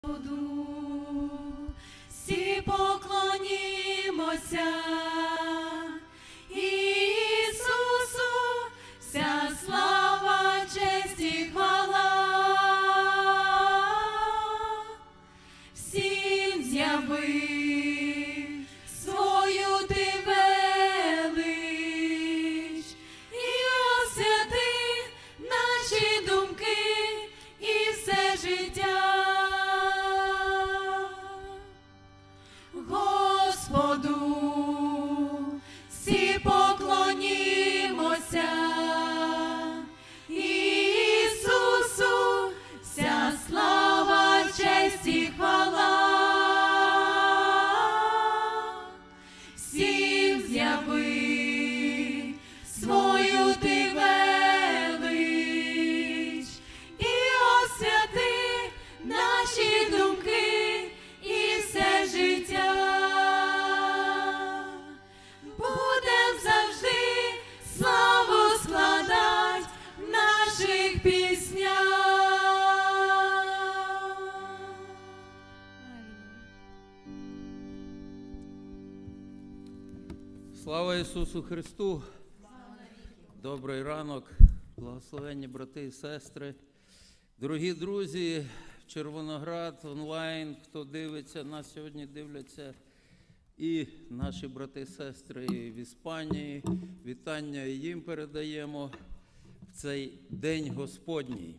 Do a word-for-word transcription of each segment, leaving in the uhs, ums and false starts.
Всі поклонімося Ісусу, вся слава, честь і хвала. Всім з'яви свою ти велич і освяти наші думки і все життя. Господу всі поклонімося Ісусу, вся слава, честь і хвала. Всім з'яви свою ти велич і освяти наші думки і все життя. Будем завжди славу складать в наших піснях. Слава Ісусу Христу! Добрий ранок, благословенні брати і сестри, дорогі друзі, Червоноград онлайн, хто дивиться, нас сьогодні дивляться і наші брати і сестри в Іспанії. Вітання їм передаємо в цей День Господній.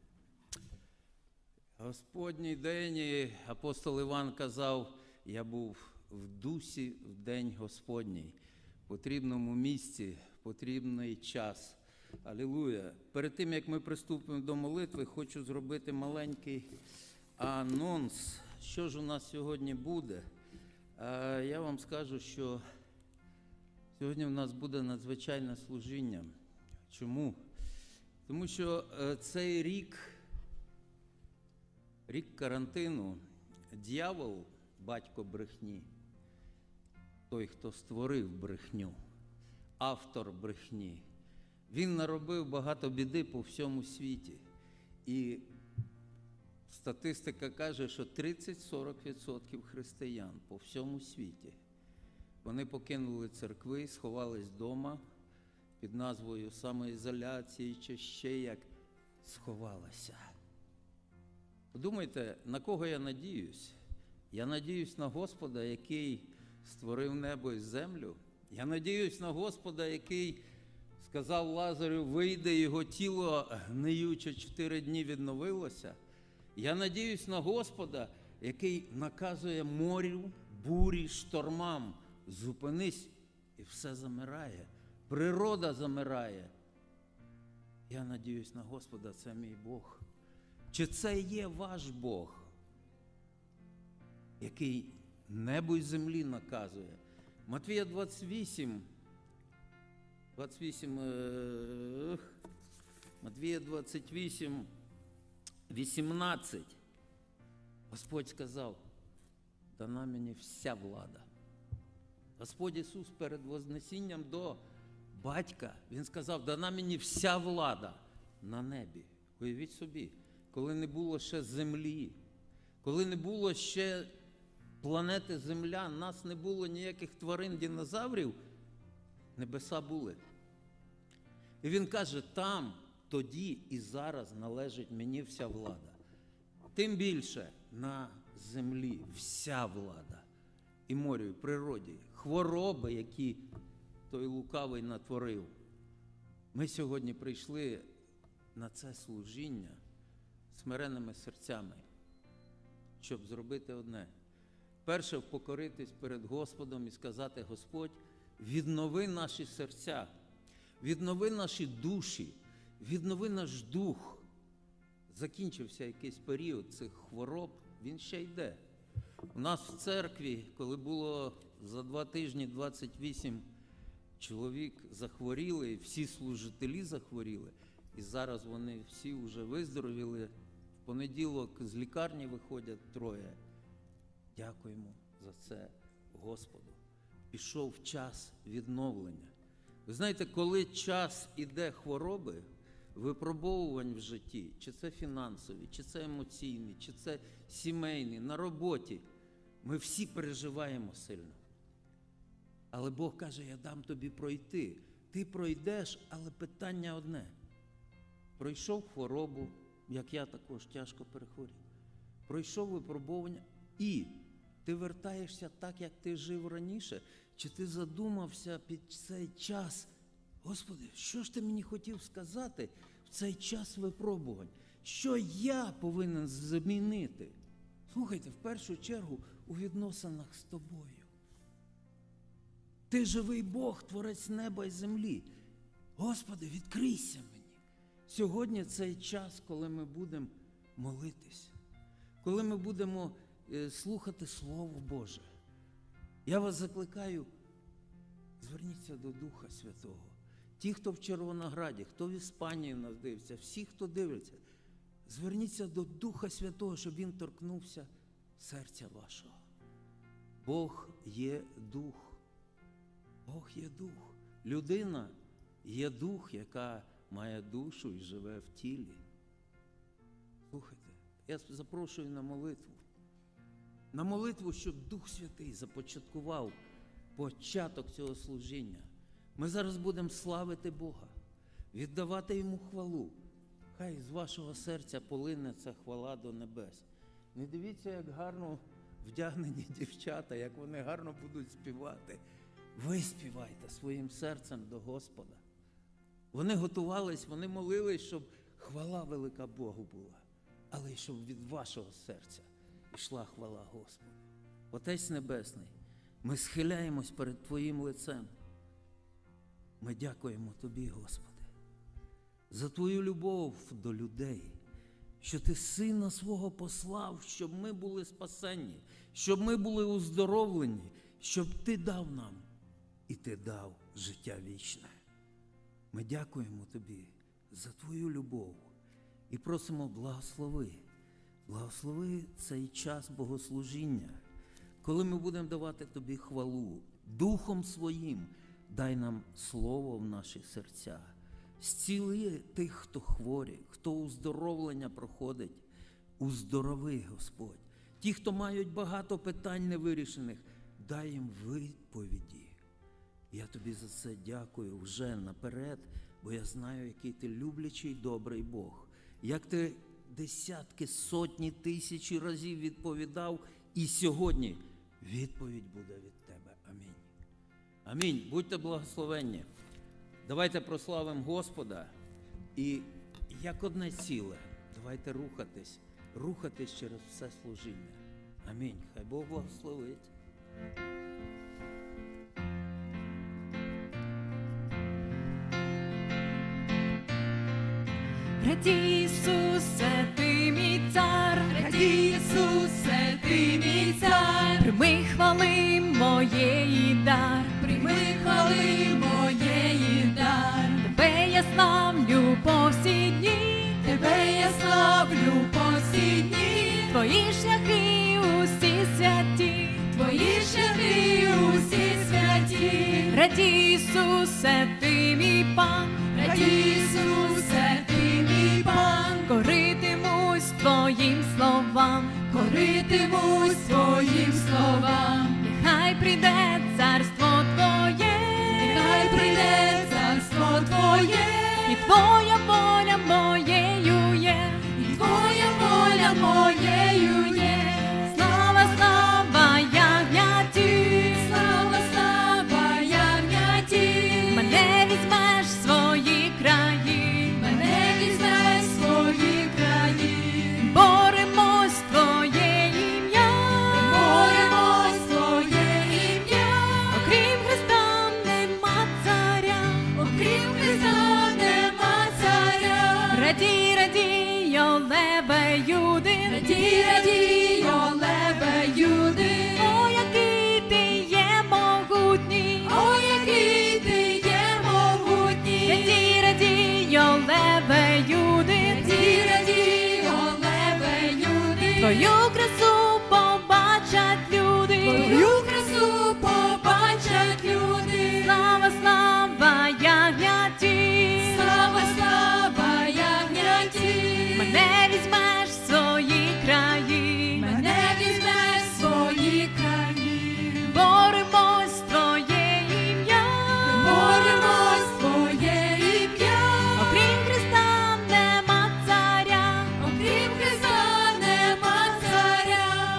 Господній день, і апостол Іван казав, я був в дусі в День Господній, в потрібному місці, в потрібний час. Алілуя! Перед тим, як ми приступимо до молитви, хочу зробити маленький анонс, що ж у нас сьогодні буде. Я вам скажу, що сьогодні у нас буде надзвичайне служіння. Чому? Тому що цей рік, рік карантину, дьявол, батько брехні, той, хто створив брехню, автор брехні, він наробив багато біди по всьому світі. І статистика каже, що тридцять-сорок відсотків християн по всьому світі, вони покинули церкви, сховались вдома під назвою самоізоляції чи ще як сховалася. Подумайте, на кого я надіюсь? Я надіюсь на Господа, який створив небо і землю. Я надіюсь на Господа, який сказав Лазарю, вийде, його тіло гниюче чотири дні відновилося. Я надіюсь на Господа, який наказує морю, бурі, штормам, зупинись, і все замирає. Природа замирає. Я надіюсь на Господа, це мій Бог. Чи це є ваш Бог, який небо й землі наказує? Матвія двадцять вісім, двадцять вісім, е, Матвія двадцять вісім, вісімнадцять. Господь сказав, дана мені вся влада. Господь Ісус перед Вознесінням до Батька, Він сказав, дана мені вся влада на небі. Уявіть собі, коли не було ще землі, коли не було ще планети Земля, нас не було ніяких тварин, динозаврів, небеса були. І Він каже, там, тоді і зараз належить мені вся влада. Тим більше на землі вся влада. І морю, і природі, хвороби, які той лукавий натворив. Ми сьогодні прийшли на це служіння смиренними серцями, щоб зробити одне. Перше, покоритись перед Господом і сказати, Господь, віднови наші серця, віднови наші душі, віднови наш дух. Закінчився якийсь період цих хвороб, він ще йде. У нас в церкві, коли було за два тижні двадцять вісім чоловік захворіли, всі служителі захворіли, і зараз вони всі вже виздоровіли. В понеділок з лікарні виходять троє. Дякуємо за це Господу. Пішов час відновлення. Ви знаєте, коли час іде хвороби, випробовувань в житті, чи це фінансові, чи це емоційні, чи це сімейні, на роботі, ми всі переживаємо сильно. Але Бог каже, я дам тобі пройти. Ти пройдеш, але питання одне. Пройшов хворобу, як я також тяжко перехворів. Пройшов випробування і ти вертаєшся так, як ти жив раніше, чи ти задумався під цей час, Господи, що ж ти мені хотів сказати в цей час випробувань? Що я повинен змінити? Слухайте, в першу чергу у відносинах з тобою. Ти живий Бог, творець неба і землі. Господи, відкрийся мені. Сьогодні цей час, коли ми будемо молитись, коли ми будемо е, слухати Слово Боже. Я вас закликаю, зверніться до Духа Святого. Ті, хто в Червонограді, хто в Іспанії нас дивиться, всі, хто дивиться, зверніться до Духа Святого, щоб Він торкнувся серця вашого. Бог є Дух. Бог є Дух. Людина є Дух, яка має душу і живе в тілі. Слухайте, я запрошую на молитву. На молитву, щоб Дух Святий започаткував початок цього служіння. Ми зараз будемо славити Бога, віддавати Йому хвалу. Хай з вашого серця полине ця хвала до небес. Не дивіться, як гарно вдягнені дівчата, як вони гарно будуть співати. Ви співайте своїм серцем до Господа. Вони готувались, вони молились, щоб хвала велика Богу була, але й щоб від вашого серця йшла хвала Господу. Отець Небесний, ми схиляємось перед Твоїм лицем. Ми дякуємо Тобі, Господи, за Твою любов до людей, що Ти Сина Свого послав, щоб ми були спасені, щоб ми були оздоровлені, щоб Ти дав нам, і Ти дав життя вічне. Ми дякуємо Тобі за Твою любов і просимо благослови, благослови цей час богослужіння, коли ми будемо давати Тобі хвалу, Духом Своїм дай нам слово в наші серця. Зціли тих, хто хворі, хто уздоровлення проходить, уздорови, Господь. Ті, хто мають багато питань невирішених, дай їм відповіді. Я Тобі за це дякую вже наперед, бо я знаю, який Ти люблячий, добрий Бог. Як Ти десятки, сотні, тисячі разів відповідав, і сьогодні відповідь буде від Тебе. Амінь. Амінь. Будьте благословенні. Давайте прославимо Господа і як одне ціле, давайте рухатись, рухатись через все служіння. Амінь. Хай Бог благословить. Раді, Ісусе, Ти мій цар, раді, Ісусе, Ти мій цар, прийми хвали моєї дар, прийми хвали моєї дар, Тебе я славлю по всі дні, Тебе я славлю по всі дні, Твої шляхи усі святі, Твої шляхи усі святі, раді, Ісусе, Ти мій пан, раді, Ісусе, Ти мій пан, коритимусь Твоїм словам, коритимусь Твоїм словам, нехай прийде царство Твоє, нехай прийде царство Твоє, і Твоя воля моєю є, і Твоя воля моєю є, слава, слава, ягняті, слава, слава, ягняті, мене візьмеш в свої краї, мене візьмеш в свої краї, боремось Твоє ім'я, боремось Твоє ім'я, окрім Христа нема царя, окрім Христа нема царя, раді, раді, йо леве Юди, раді, раді, йо леве Юди, о, який Ти є могутній, о, який Ти є могутній, раді, раді, йо леве Юди, раді, раді, йо леве Юди, Твою красу побачать люди, Твою красу побачать люди, слава, слава, ягняті, слава, слава,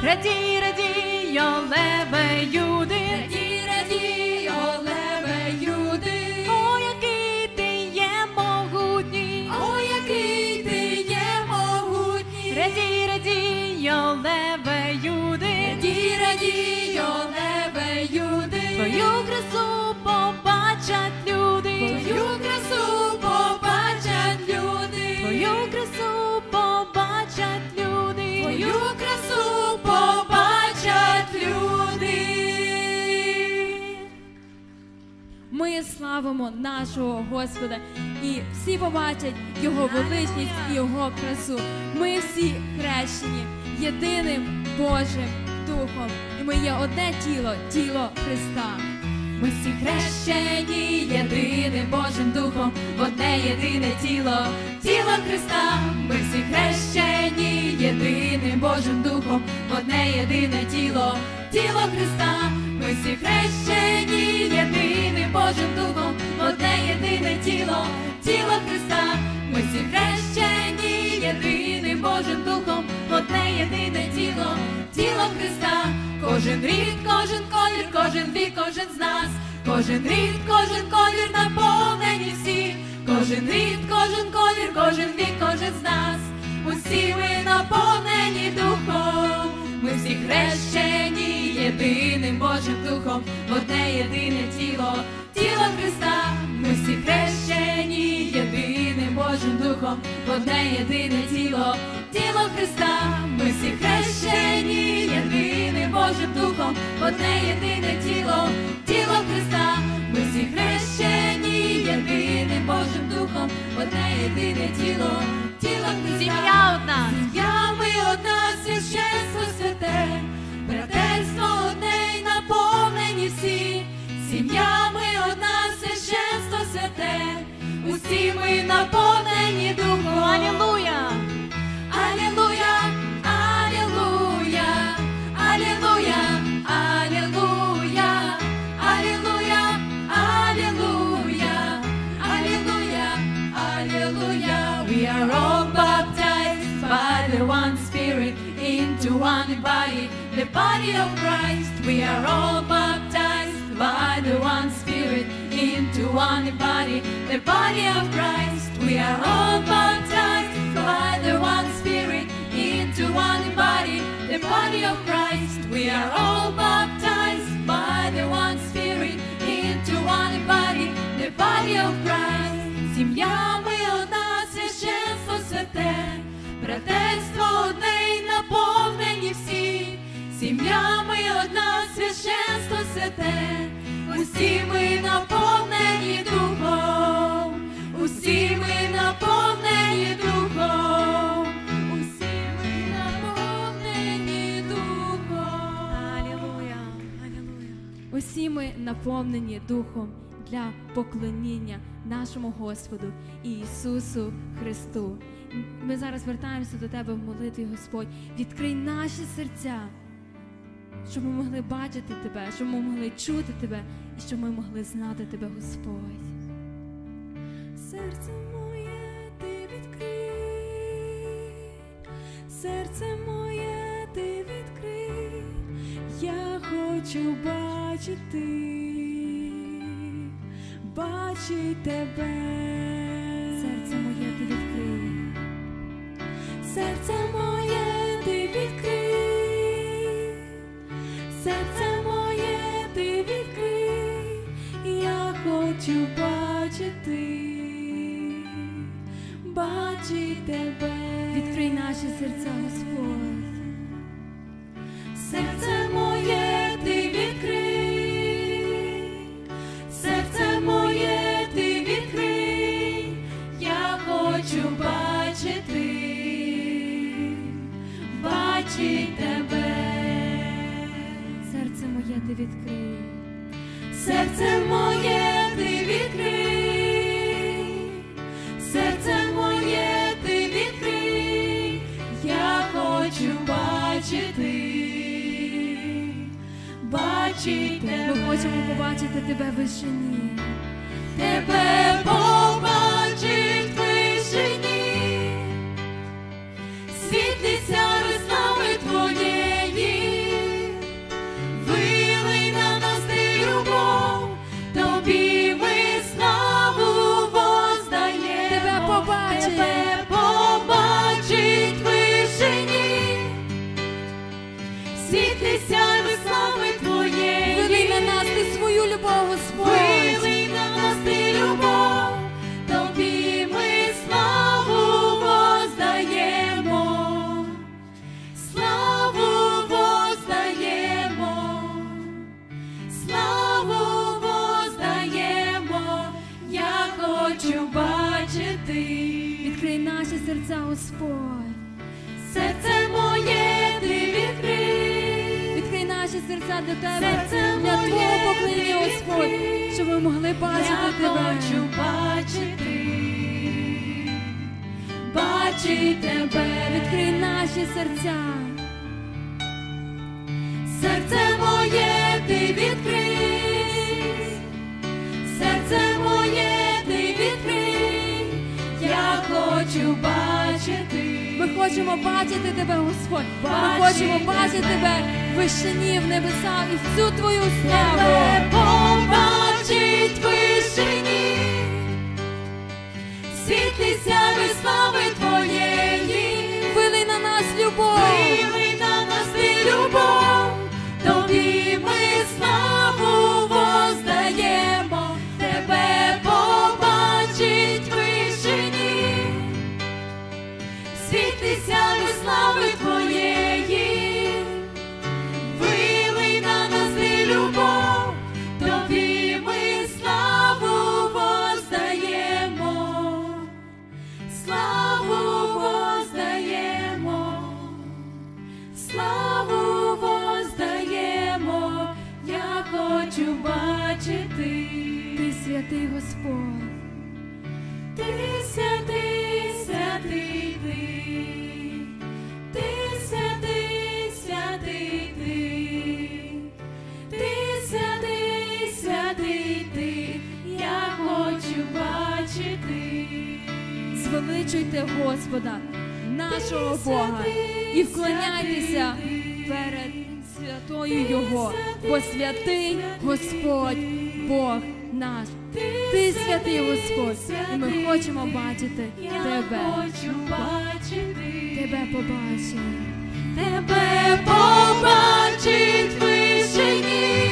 Радій, радій, о леве Юди, Радій, радій, о леве Юди, о, який ти є могутній, о, який ти є могутній. радій, радій, о леве Юди, Радій, радій, о леве Юди, твою красу побачать люди, твою красу побачать люди, твою красу побачать люди, твою красу побачать люди. Ми славимо нашого Господа, і всі побачать Його величність і Його красу. Ми всі хрещені єдиним Божим Духом, і ми є одне тіло, тіло Христа. Ми всі хрещені єдиним Божим Духом, в одне єдине тіло, тіло Христа. Ми всі хрещені єдиним Божим Духом, в одне єдине тіло, тіло Христа. Ми всі хрещені єдиним Божим Духом, в одне єдине тіло, тіло Христа. Ми всі хрещені єдиним Божим Духом, в одне єдине тіло, тіло Христа. Кожен рід, кожен колір, кожен вік, кожен з нас, кожен рід, кожен колір наповнені всі, кожен рід, кожен колір, кожен вік, кожен з нас, усі ми наповнені Духом. Ми всі хрещені єдиним Божим Духом, в одне єдине тіло, тіло Христа. Ми всі хрещені єдиним Божим Духом, в одне єдине тіло, тіло Христа. Ми всі хрещені єдиним Божим Духом, в одне єдине тіло, тіло Христа. Ми всі хрещені єдиним Божим Духом, в одне єдине тіло, тіло Христа. Сім'я одна, Сім'я ми одна, священство святе, братерство одне й наповнені всі. Сім'я ми одна, священство святе, усі ми наповнені Духом. алілуя, Алілуя, алілуя, алілуя, алілуя, алілуя, алілуя, алілуя, алілуя. We are all baptized by the one Spirit into one body, the body of Christ. We are all baptized by the one Spirit into one body, the body of Christ. We are all baptized by the one Spirit into one body, the body of Christ. We are all baptized by the one Spirit into one body, the body of Christ. Сім'я ми одна, священство святе, братерство одне й наповнені всі. Сім'я ми одна, священство святе, усі ми наповнені Духом, усі ми наповнені Духом, усі ми наповнені Духом. алілуя, алілуя. Усі ми наповнені Духом для поклоніння нашому Господу Ісусу Христу. Ми зараз звертаємося до Тебе в молитві, Господь. Відкрий наші серця, щоб ми могли бачити Тебе, щоб ми могли чути Тебе і щоб ми могли знати Тебе, Господь. Серце моє Ти відкрий, серце моє Ти відкрий, я хочу бачити, бачить Тебе. Серце моє Ти відкрий, серце моє Ти відкрий, серце моє Ти відкрий, я хочу бачити, бачить Тебе. Відкрий наші серця, Господь. Серце моє Ти відкрий, серце моє Ти відкрий, я хочу бачити, бачить Тебе. Серце моє Ти відкрий, серце моє Ти відкрий, серце моє Ти відкрий, я хочу бачити, бачить Тебе. Ми хочемо побачити Тебе в вишині, Тебе побачить в вишині, світлі сяви слави Твоєї, світлі сяйви слави Твоєї. Вили на нас ти свою любов, Господь. Вили на нас ти любов, Тобі ми славу воздаємо, славу воздаємо, славу воздаємо, я хочу бачити. Відкрий наші серця, Господь. Серце моє ти відкрий, Відкрий наші серця для Тебе, Серце для моє Твого покликання, ти Господь, відкрий. щоб ми могли бачити я Тебе. хочу бачити, бачити Тебе. Відкрий наші серця. Серце моє ти відкрий, серце моє ти відкрий, я хочу бачити. Ми хочемо бачити Тебе, Господь. Ми Бачити хочемо бачити Тебе. Тебе в вишині, в небесах і всю Твою славу. Тебе побачить вишині, світлі сяви слави Твоєї. Вили на нас любов. Вили на нас ти любов, Тобі ми славу воздаємо. Тебе побачить вишині, світлі сяви слави Твоєї. Вили на нас ти любов, Тобі ми славу воздаємо, славу воздаємо, славу воздаємо, я хочу бачити. Ти святий, Господь. Ти святий, святий ти, ти святий, святий ти, ти святий, святий ти, я хочу бачити. Звеличуйте Господа, нашого Бога, і вклоняйтеся перед святою Його, бо святий Господь Бог наш. Ти святий Господь, і ми хочемо бачити Я Тебе. хочу бачити. Тебе побачимо. Тебе побачить вишині,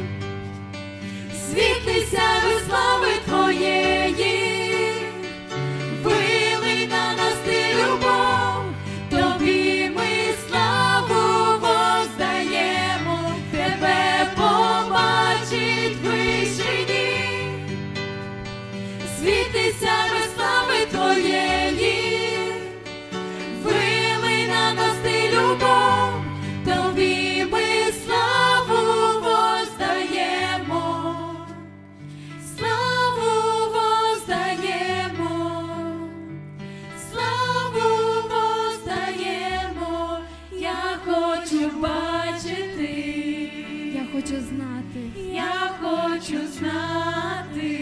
світлі сяви слави Твоєї. Вили на нас ти любов, Тобі ми славу воздаємо. Тебе побачить вишині, світлі сяви слави Твоєї. Вили на нас ти любов, Тобі ми славу воздаємо, славу воздаємо, славу воздаємо, я хочу бачити, Я хочу знати, я хочу знати,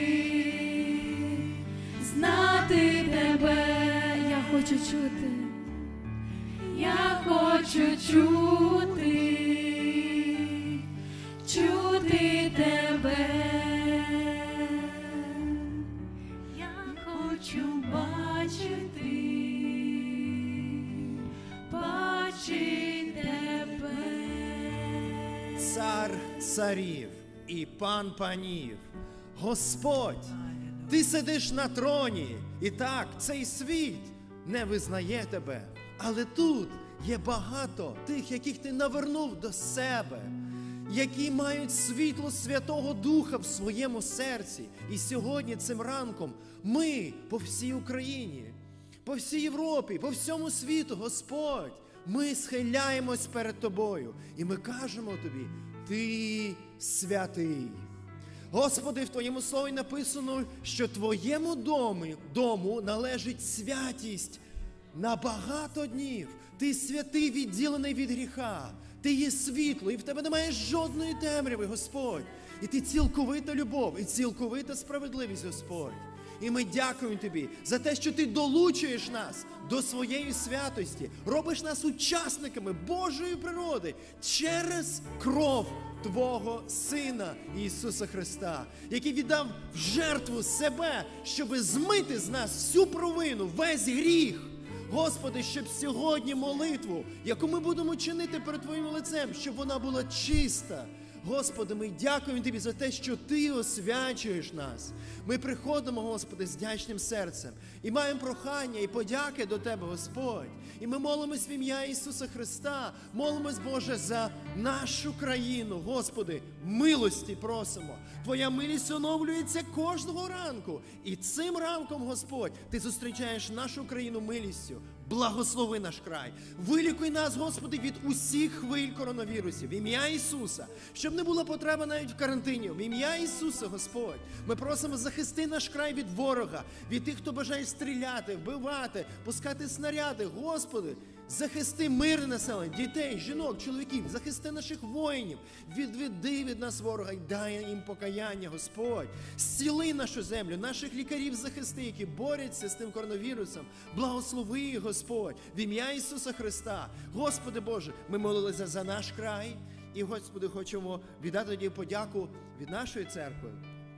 знати Тебе. я хочу чути. Я хочу чути, чути Тебе. Я хочу бачити, бачити Тебе. Цар царів і пан панів, Господь, ти сидиш на троні, і так цей світ не визнає тебе. Але тут є багато тих, яких ти навернув до себе, які мають світло Святого Духа в своєму серці. І сьогодні цим ранком ми по всій Україні, по всій Європі, по всьому світу, Господь, ми схиляємось перед Тобою. І ми кажемо Тобі, Ти святий. Господи, в Твоєму слові написано, що Твоєму дому, дому належить святість на багато днів. Ти святий, відділений від гріха. Ти є світло, і в Тебе немає жодної темряви, Господь. І Ти цілковита любов, і цілковита справедливість, Господь. І ми дякуємо Тобі за те, що Ти долучуєш нас до своєї святості, робиш нас учасниками Божої природи через кров Твого Сина Ісуса Христа, який віддав в жертву себе, щоб змити з нас всю провину, весь гріх. Господи, щоб сьогодні молитву, яку ми будемо чинити перед Твоїм лицем, щоб вона була чиста. Господи, ми дякуємо Тобі за те, що Ти освячуєш нас. Ми приходимо, Господи, з вдячним серцем і маємо прохання і подяки до Тебе, Господь. І ми молимось в ім'я Ісуса Христа, молимось, Боже, за нашу країну. Господи, милості просимо. Твоя милість оновлюється кожного ранку. І цим ранком, Господь, Ти зустрічаєш нашу країну милістю. Благослови наш край. Вилікуй нас, Господи, від усіх хвиль коронавірусів. В ім'я Ісуса. Щоб не було потреби навіть в карантині. В ім'я Ісуса, Господь. Ми просимо, захисти наш край від ворога, від тих, хто бажає стріляти, вбивати, пускати снаряди. Господи, захисти мирне населення, дітей, жінок, чоловіків. Захисти наших воїнів. Відведи від нас ворога і дай їм покаяння, Господь. Зціли нашу землю, наших лікарів захисти, які борються з тим коронавірусом. Благослови їх, Господь, в ім'я Ісуса Христа. Господи Боже, ми молилися за наш край. І, Господи, хочемо віддати Тобі подяку від нашої церкви.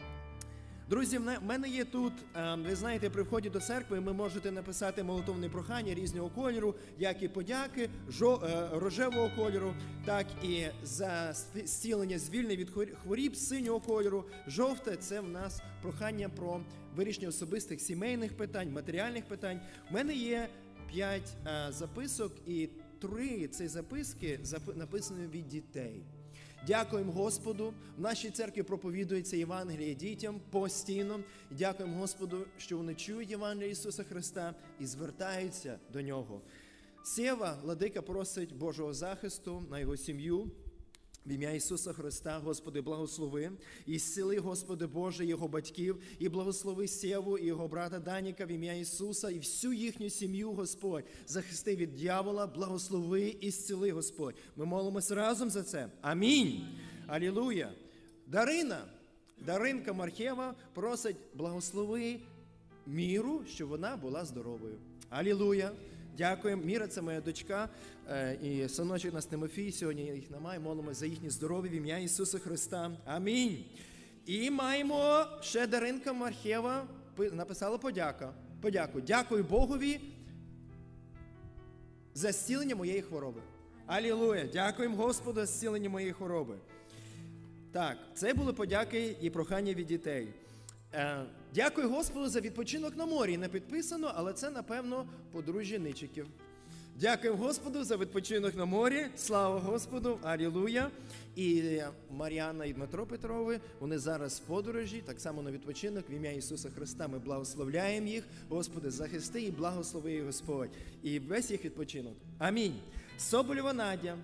Друзі, в мене є тут, ви знаєте, при вході до церкви ви можете написати молитовне прохання різного кольору, як і подяки, рожевого кольору, так і за зцілення, звільнення від хворіб синього кольору. Жовте – це в нас прохання про вирішення особистих сімейних питань, матеріальних питань. У мене є п'ять записок, і три ці записки написані від дітей. Дякуємо Господу. В нашій церкві проповідується Євангеліє дітям постійно. Дякуємо Господу, що вони чують Євангеліє Ісуса Христа і звертаються до Нього. Сєва, владика, просить Божого захисту на його сім'ю. В ім'я Ісуса Христа, Господи, благослови. І зціли, Господи Боже, його батьків. І благослови Сєву і його брата Даніка в ім'я Ісуса. І всю їхню сім'ю, Господь, захисти від дьявола, благослови і зціли, Господь. Ми молимося разом за це. Амінь. Алілуя. Дарина, Даринка Мархєва просить благослови Міру, щоб вона була здоровою. Алілуя. Дякуємо. Міра – це моя дочка і синочок нас Тимофій. Сьогодні їх немає. Молимося за їхнє здоров'я в ім'я Ісуса Христа. Амінь. І маємо ще Даринка Мархєва написала подяка. Подяку. Дякую Богові за зцілення моєї хвороби. Алілуя. Дякуємо Господу за зцілення моєї хвороби. Так, це були подяки і прохання від дітей. Дякую Господу за відпочинок на морі. Не підписано, але це, напевно, подружжя Ничиків. Дякую Господу за відпочинок на морі. Слава Господу. Алілуя. І Мар'яна і Дмитро Петрови, вони зараз в подорожі, так само на відпочинок. В ім'я Ісуса Христа ми благословляємо їх. Господи, захисти і благослови їх, Господь. І весь їх відпочинок. Амінь. Соболєва Надя.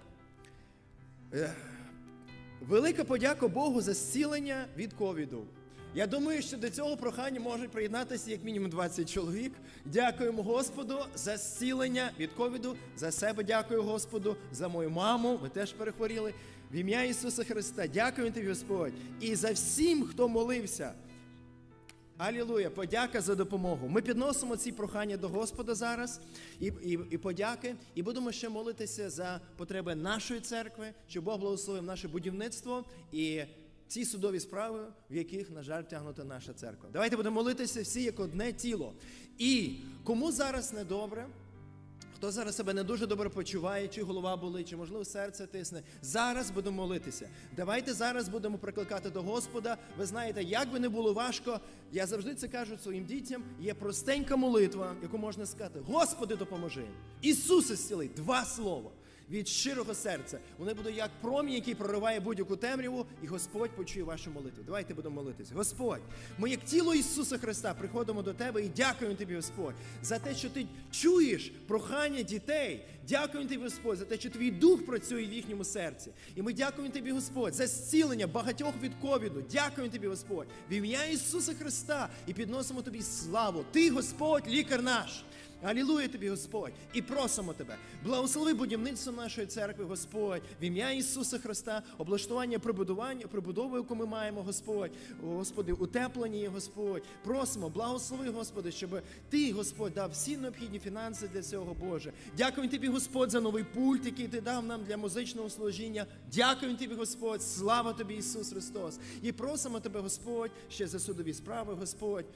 Велика подяка Богу за зцілення від ковіду. Я думаю, що до цього прохання можуть приєднатися як мінімум двадцять чоловік. Дякуємо Господу за зцілення від ковіду. За себе дякую Господу, за мою маму, ми теж перехворіли. В ім'я Ісуса Христа. Дякую Тобі, Господь. І за всім, хто молився. Алілуя, подяка за допомогу. Ми підносимо ці прохання до Господа зараз, і, і, і подяки, і будемо ще молитися за потреби нашої церкви, щоб Бог благословив наше будівництво і ці судові справи, в яких, на жаль, тягнута наша церква. Давайте будемо молитися всі як одне тіло. І кому зараз недобре, хто зараз себе не дуже добре почуває, чи голова болить, чи, можливо, серце тисне, зараз будемо молитися. Давайте зараз будемо прикликати до Господа. Ви знаєте, як би не було важко, я завжди це кажу своїм дітям, є простенька молитва, яку можна сказати: Господи, допоможи. Ісусе, зціли. Два слова. Від щирого серця. Вони будуть як промінь, який прориває будь-яку темряву, і Господь почує вашу молитву. Давайте будемо молитися. Господь, ми як тіло Ісуса Христа приходимо до Тебе і дякуємо Тобі, Господь, за те, що Ти чуєш прохання дітей. Дякуємо Тобі, Господь, за те, що Твій Дух працює в їхньому серці. І ми дякуємо Тобі, Господь, за зцілення багатьох від ковіду. Дякуємо Тобі, Господь, в ім'я Ісуса Христа, і підносимо Тобі славу. Ти, Господь, лікар наш. Алілуя Тобі, Господь, і просимо Тебе, благослови будівництво нашої церкви, Господь, в ім'я Ісуса Христа, облаштування, прибудування, прибудову, яку ми маємо, Господь, Господи, утеплення її, Господь, просимо, благослови, Господи, щоб Ти, Господь, дав всі необхідні фінанси для цього, Боже. Дякуємо Тобі, Господь, за новий пульт, який Ти дав нам для музичного служіння. Дякуємо Тобі, Господь, слава Тобі, Ісус Христос. І просимо Тебе, Господь, ще за судові справи, Господь.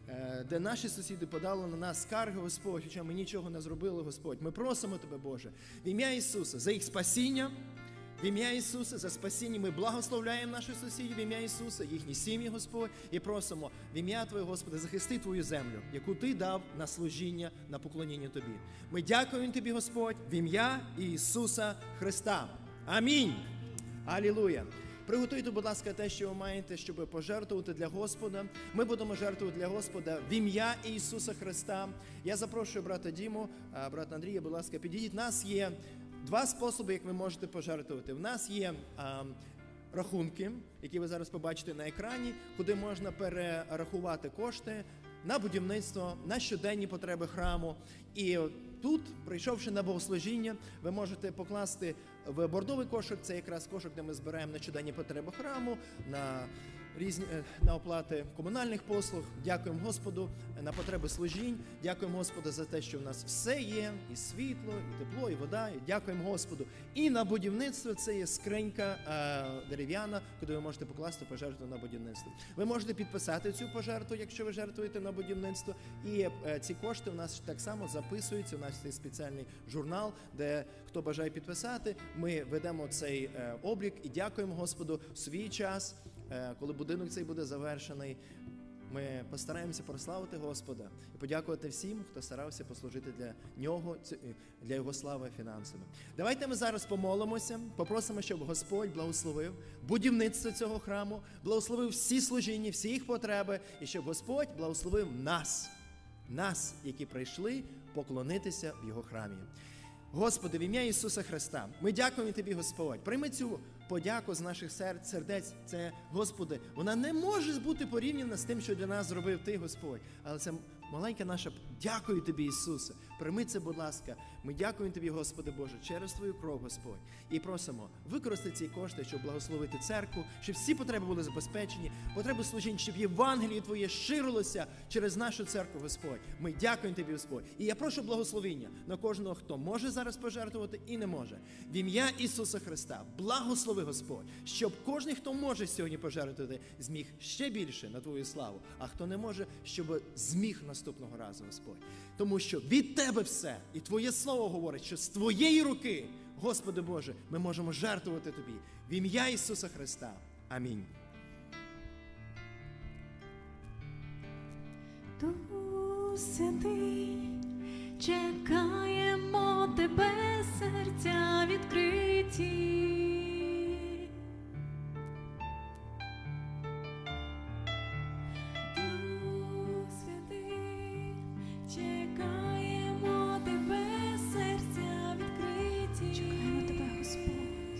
е, де наші сусіди подали на нас скарги, Господь, хоча ми нічого не зробили, Господь. Ми просимо Тебе, Боже, в ім'я Ісуса, за їх спасіння, в ім'я Ісуса, за спасіння ми благословляємо наших сусідів в ім'я Ісуса, їхні сім'ї, Господь, і просимо в ім'я Твоє, Господи, захисти Твою землю, яку Ти дав на служіння, на поклоніння Тобі. Ми дякуємо Тобі, Господь, в ім'я Ісуса Христа. Амінь. Алілуя. Приготуйте, будь ласка, те, що ви маєте, щоб пожертвувати для Господа. Ми будемо жертвувати для Господа в ім'я Ісуса Христа. Я запрошую брата Діму, брата Андрія, будь ласка, підійдіть. У нас є два способи, як ви можете пожертвувати. У нас є а, рахунки, які ви зараз побачите на екрані, куди можна перерахувати кошти на будівництво, на щоденні потреби храму. І тут, прийшовши на богослужіння, ви можете покласти в бордовий кошик, це якраз кошик, де ми збираємо на щоденні потреби храму, на різні на оплати комунальних послуг. Дякуємо Господу на потреби служінь. Дякуємо Господу за те, що в нас все є, і світло, і тепло, і вода. І дякуємо Господу. І на будівництво це є скринька е, дерев'яна, куди ви можете покласти пожертву на будівництво. Ви можете підписати цю пожертву, якщо ви жертвуєте на будівництво. І е, ці кошти у нас так само записуються. У нас є спеціальний журнал, де хто бажає підписати, ми ведемо цей е, облік і дякуємо Господу в свій час. Коли будинок цей буде завершений, ми постараємося прославити Господа і подякувати всім, хто старався послужити для Нього, для Його слави фінансово. Давайте ми зараз помолимося, попросимо, щоб Господь благословив будівництво цього храму, благословив всі служіння, всі їх потреби, і щоб Господь благословив нас, нас, які прийшли поклонитися в Його храмі. Господи, в ім'я Ісуса Христа, ми дякуємо Тобі, Господь. Прийми цю подяку з наших серць, сердець. Це, Господи, вона не може бути порівняна з тим, що для нас зробив Ти, Господь. Але це маленька наша дякую Тобі, Ісусе. Прийми це, будь ласка. Ми дякуємо Тобі, Господи Боже, через Твою кров, Господь. І просимо, використай ці кошти, щоб благословити церкву, щоб всі потреби були забезпечені, потреби служінь, щоб Євангеліє Твоє ширилося через нашу церкву, Господь. Ми дякуємо Тобі, Господь. І я прошу благословення на кожного, хто може зараз пожертвувати і не може. В ім'я Ісуса Христа, благослови, Господь, щоб кожен, хто може сьогодні пожертвувати, зміг ще більше на Твою славу, а хто не може, щоб зміг наступного разу, Господь. Тому що від Тебе все, і Твоє Слово говорить, що з Твоєї руки, Господи Боже, ми можемо жертвувати Тобі. В ім'я Ісуса Христа. Амінь. Дух Святий, чекаємо Тебе, серця відкриті. Дух Святий, чекаємо Тебе, серця відкриті. Чекаємо Тебе, Господь.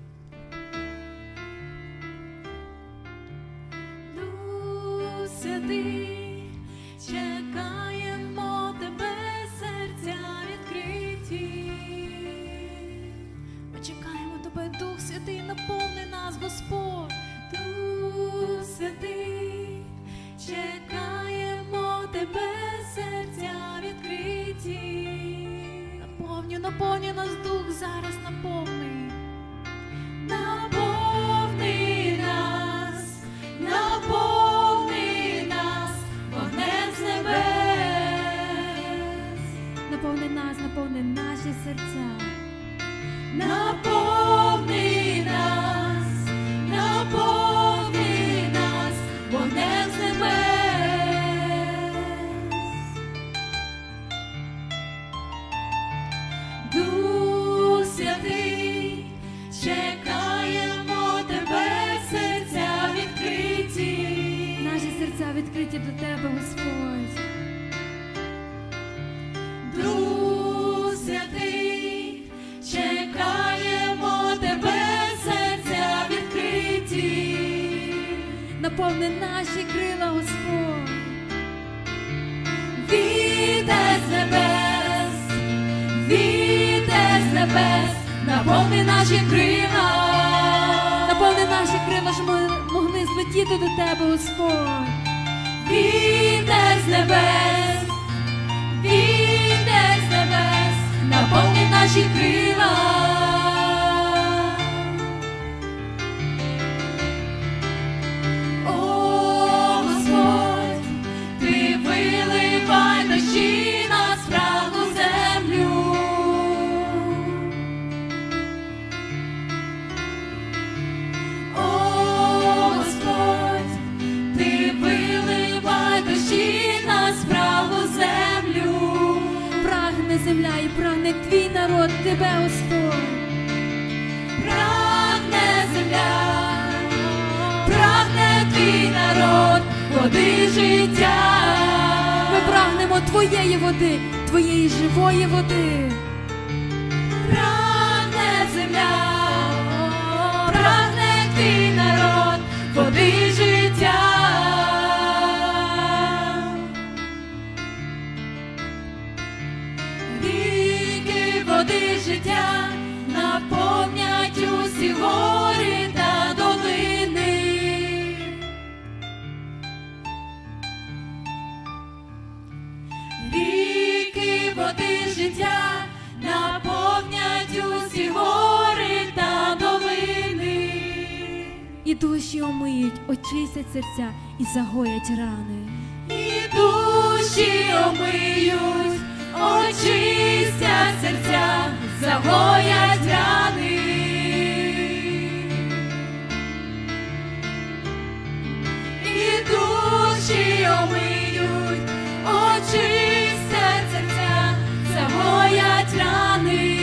Дух Святий, чекаємо Тебе, серця відкриті. Ми чекаємо Тебе, Дух Святий, наповни нас, Господь. Дух Святий, чекаємо Тебе, серця відкриті. Наповню, наповню нас, Дух, зараз наповни. Наповни нас, наповни нас, вогнем з небес. Наповни нас, наповни наші серця. Наповни нас, наповни нас, вогнем з небес. Дух Святий, чекаємо Тебе, серця відкриті. Наші серця відкриті до Тебе, Господь. Дух Святий, чекаємо Тебе, серця відкриті. Наповни наші крила, Господь. Війде з небес, війде з небес, наповни наші крила. Наповни наші крила, щоб ми могли злетіти до Тебе, Господь. Війде з небес, війде з небес, наповни наші крила. О, Господь, Ти твій народ, води життя. Ми прагнемо Твоєї води, Твоєї живої води. Прагне земля, прагне твій народ, води життя. Ріки води життя наповнять усі гори та долини. Ріки води життя наповнять усі гори та долини. І душі омиють, очистять серця і загоять рани. І душі омиють, очистять серця, загоять рани. І душі омиють, очистять серця, загоять рани.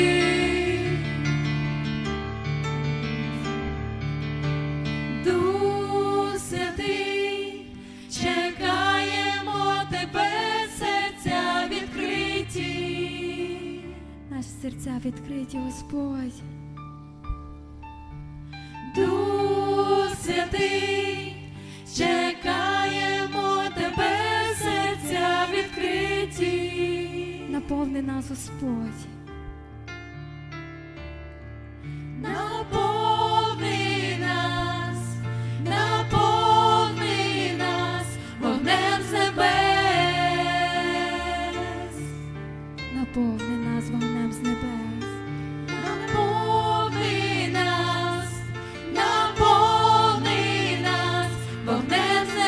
Дух Святий, чекаємо тебе, серця відкриті. Наші серця відкриті, Господь. Дух Святий, чекаємо тебе, серця відкриті. Наповни нас, Господь. Наповни нас, наповни нас вогнем з небес. Наповни нас вогнем з небес. Наповни нас, наповни нас вогнем з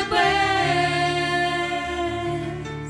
небес.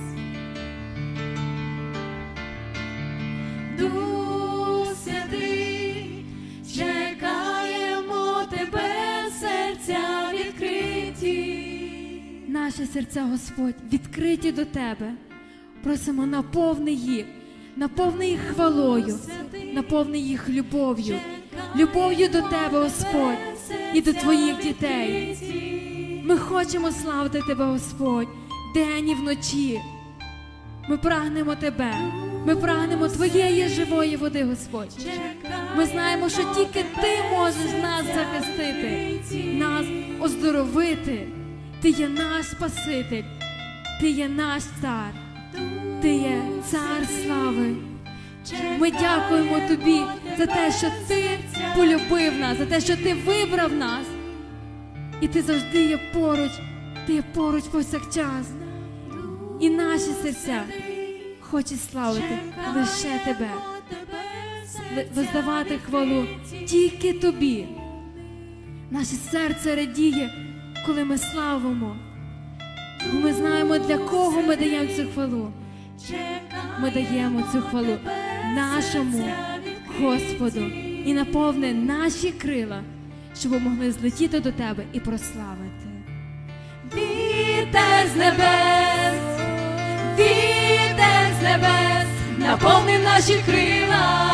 Дух Святий, чекаємо тебе, серця відкриті. Наші серця, Господь, відкриті до Тебе. Просимо, наповни їх, наповни їх хвалою, наповни їх любов'ю, любов'ю до Тебе, Господь, і до Твоїх дітей. Ми хочемо славити Тебе, Господь, день і вночі. Ми прагнемо Тебе, ми прагнемо Твоєї живої води, Господь. Ми знаємо, що тільки Ти можеш нас захистити, нас оздоровити. Ти є наш Спаситель, Ти є наш Цар, Ти є Цар слави. Ми дякуємо Тобі за те, що Ти полюбив нас, за те, що Ти вибрав нас. І Ти завжди є поруч, Ти є поруч повсякчас. І наші серця хочуть славити лише Тебе, воздавати хвалу тільки Тобі. Наше серце радіє, коли ми славимо, бо ми знаємо, для кого ми даємо цю хвалу. Ми даємо цю хвалу нашому Господу і наповни наші крила, щоб ми могли злетіти до Тебе і прославити. Вітер з небес, вітер з небес, наповни наші крила.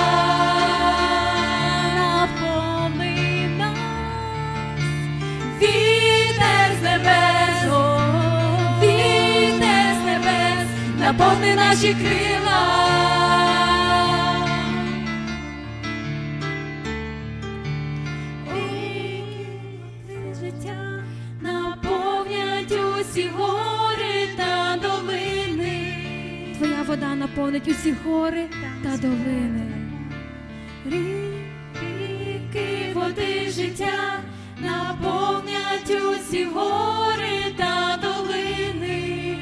Наповни нас. Вітер з небес, о, вітер з небес, наповни наші крила. Життя наповнять усі гори та долини. Твоя вода наповнить усі гори та долини. Ріки води життя наповнять усі гори та долини.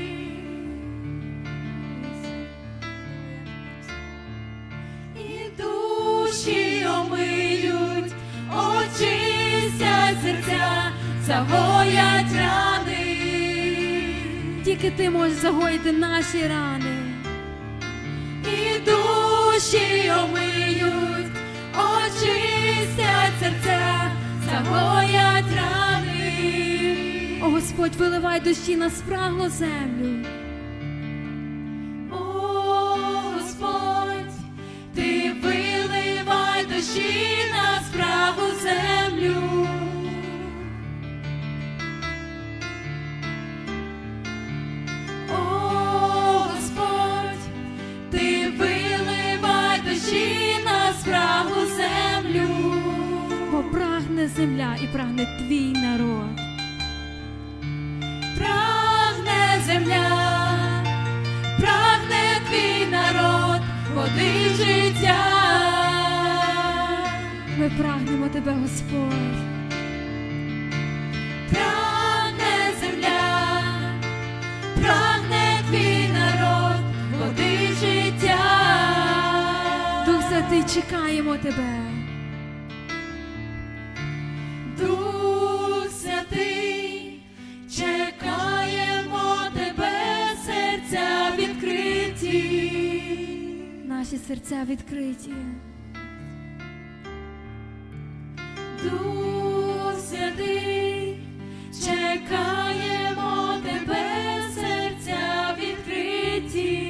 І душі омиють, очистять серця, загоять рани. Тільки Ти можеш загоїти наші рани. І душі омиють, очистять серця, загоять рани. О, Господь, виливай дощі на спраглу землю. О, Господь, Ти виливай дощі на спраглу землю. земля і прагне твій народ. Прагне земля, прагне твій народ, води життя. Ми прагнемо тебе, Господь. Прагне земля, прагне твій народ, води життя. Дух Святий, чекаємо тебе. Дух Святий, чекаємо тебе, серця відкриті. Наші серця відкриті. Дух Святий, чекаємо тебе, серця відкриті.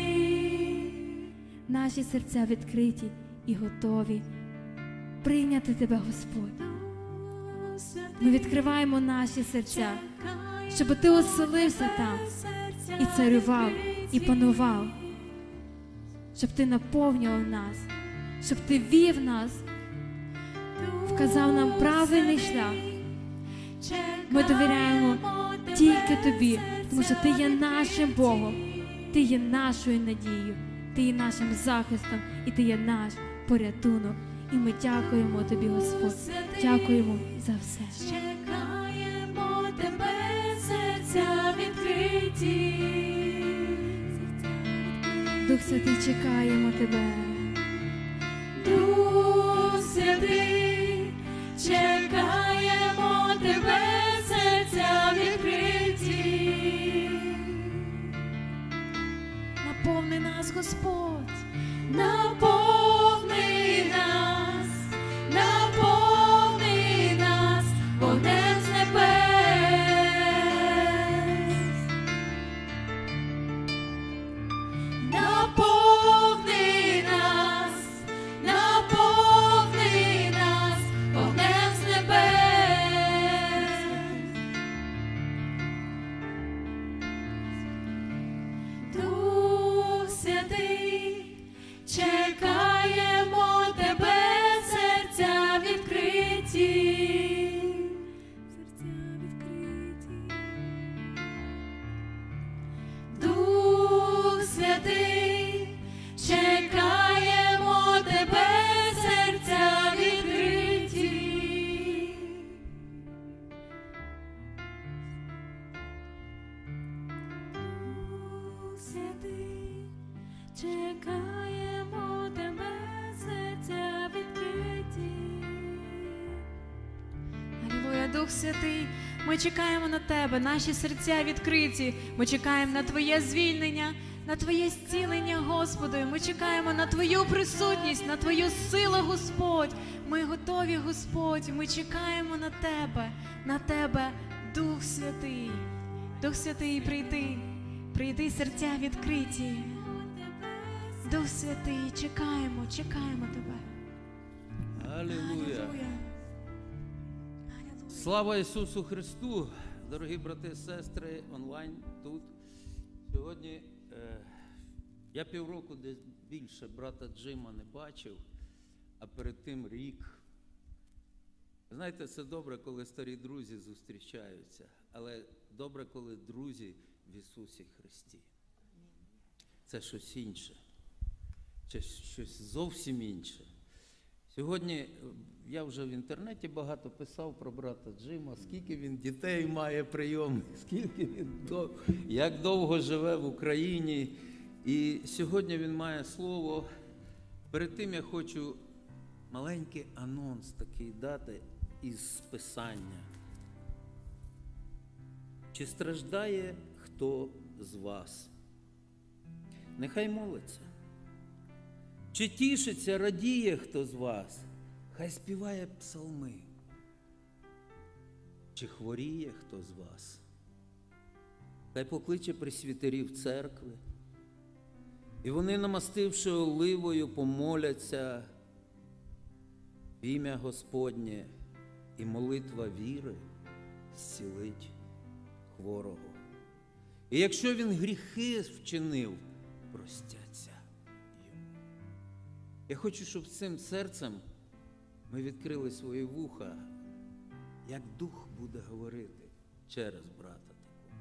Наші серця відкриті і готові прийняти тебе, Господь. Ми відкриваємо наші серця, щоб ти оселився там і царював, і панував, щоб ти наповнював нас, щоб ти вів нас, вказав нам правильний шлях. Ми довіряємо тільки тобі, тому що ти є нашим Богом, ти є нашою надією, ти є нашим захистом і ти є наш порятунок. І ми дякуємо тобі, Господь. Дякуємо за все. Чекаємо тебе, серця відкриті. Дух Святий, чекаємо тебе. Дух Святий, чекаємо тебе, серця відкриті. Наповни нас, Господь. Наповни нас, наповни нас вогнем з небес. Наповни нас, наповни нас вогнем з небес. Дух Святий, чекаємо тебе, серця відкриті. Дух Святий, чекаємо тебе, серця відкриті. Дух Святий, чекаємо тебе, серця відкриті. Алілуя, Дух Святий, ми чекаємо на Тебе, наші серця відкриті. Ми чекаємо на Твоє звільнення, на Твоє зцілення, Господи. Ми чекаємо на Твою присутність, на Твою силу, Господь. Ми готові, Господь. Ми чекаємо на Тебе, на Тебе, Дух Святий. Дух Святий, прийди, прийди, серця відкриті. Дух Святий, чекаємо, чекаємо Тебе. Алілуя! Слава Ісусу Христу! Дорогі брати і сестри, онлайн тут. Сьогодні е, я півроку десь більше брата Джима не бачив, а перед тим рік. Знаєте, це добре, коли старі друзі зустрічаються, але добре, коли друзі в Ісусі Христі. Це щось інше. Це щось зовсім інше. Сьогодні я вже в інтернеті багато писав про брата Джима, скільки він дітей має прийомних, скільки він дов... як довго живе в Україні. І сьогодні він має слово. Перед тим я хочу маленький анонс такий дати із Писання. Чи страждає хто з вас? Нехай молиться. Чи тішиться, радіє хто з вас? Хай співає псалми. Чи хворіє хто з вас? Хай покличе пресвітерів церкви. І вони, намастивши оливою, помоляться в ім'я Господнє, і молитва віри зцілить хворого. І якщо він гріхи вчинив, простяться йому. Я хочу, щоб з цим серцем ми відкрили свої вуха як Дух буде говорити через брата також.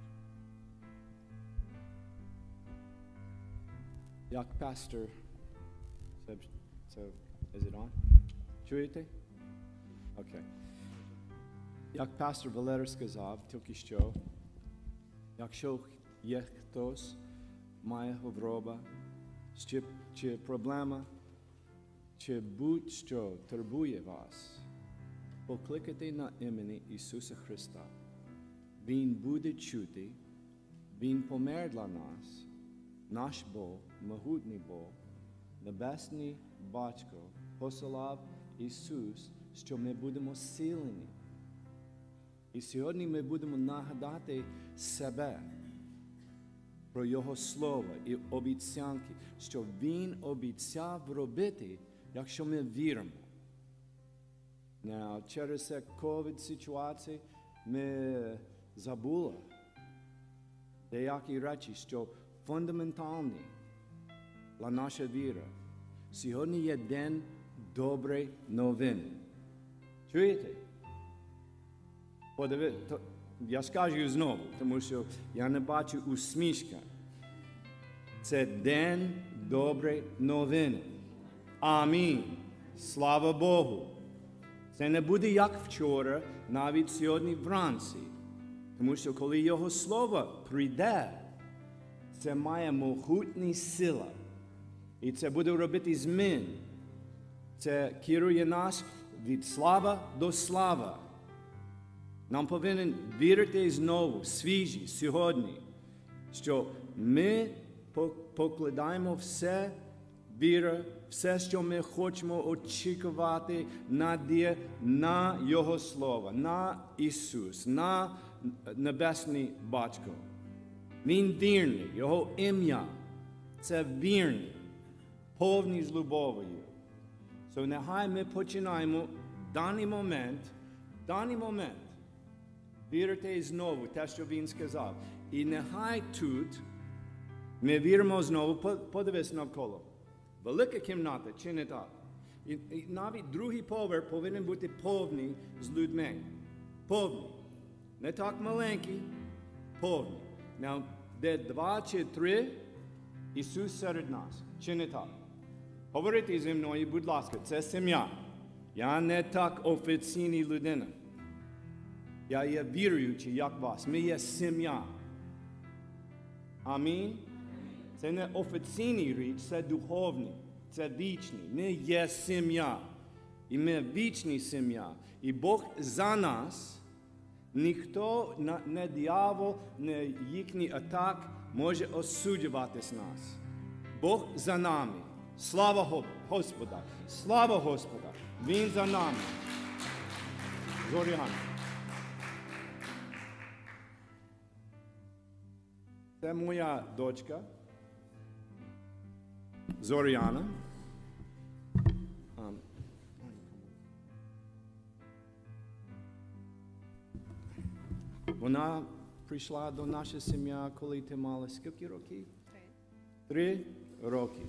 Як пастор, це, це, is it on? Чуєте? Окей. Як пастор Валерій сказав тільки що, якщо є хтось має хвороба, чи, чи проблема, чи будь-що турбує вас, покликайте на імені Ісуса Христа. Він буде чути, Він помер для нас, наш Бог, могутній Бог, Небесний Батько посилав Ісус, що ми будемо зцілені. І сьогодні ми будемо нагадати себе про Його Слово і обіцянки, що Він обіцяв робити, якщо ми віримо. Now, через це ковід-ситуацію ми забули деякі речі, що фундаментальні для нашої віри. Сьогодні є день доброї новини. Чуєте? Подиви, то, я скажу знову, тому що я не бачу усмішка. Це день доброї новини. Амінь. Слава Богу. Це не буде як вчора, навіть сьогодні вранці. Тому що коли Його Слово прийде, це має могутні сила. І це буде робити змін. Це керує нас від слави до слави. Нам повинен вірити знову, свіжі, сьогодні, що ми покладаємо все віра, все, що ми хочемо очікувати, надія на Його Слово, на Ісус, на Небесний Батько. Він вірний, Його ім'я – це вірний, повний з любов'ю. So, нехай ми починаємо в даний момент, в даний момент, вірити знову те, що Він сказав. І нехай тут ми віримо знову, подивись навколо. Велика кімната, чи не так? І, і навіть другий поверх повинен бути повний з людьми. Повний. Не так маленький, повний. Now, де два чи три, Ісус серед нас. Чи не так? Говорите зі мною, будь ласка, це сім'я. Я не так офіційна людина. Я є віруючий, як вас. Ми є сім'я. Амінь. Це не офіційний річ, це духовний, це вічний. Ми є сім'я. І ми вічна сім'я. І Бог за нас. Ніхто, не диявол, не їхній атак може осуджуватись нас. Бог за нами. Слава Господа! Слава Господа! Він за нами. Зоряна. Це моя дочка. Зоряна. Um, Вона прийшла до нашої сім'ї, коли ти мала скільки років? Три. Три роки.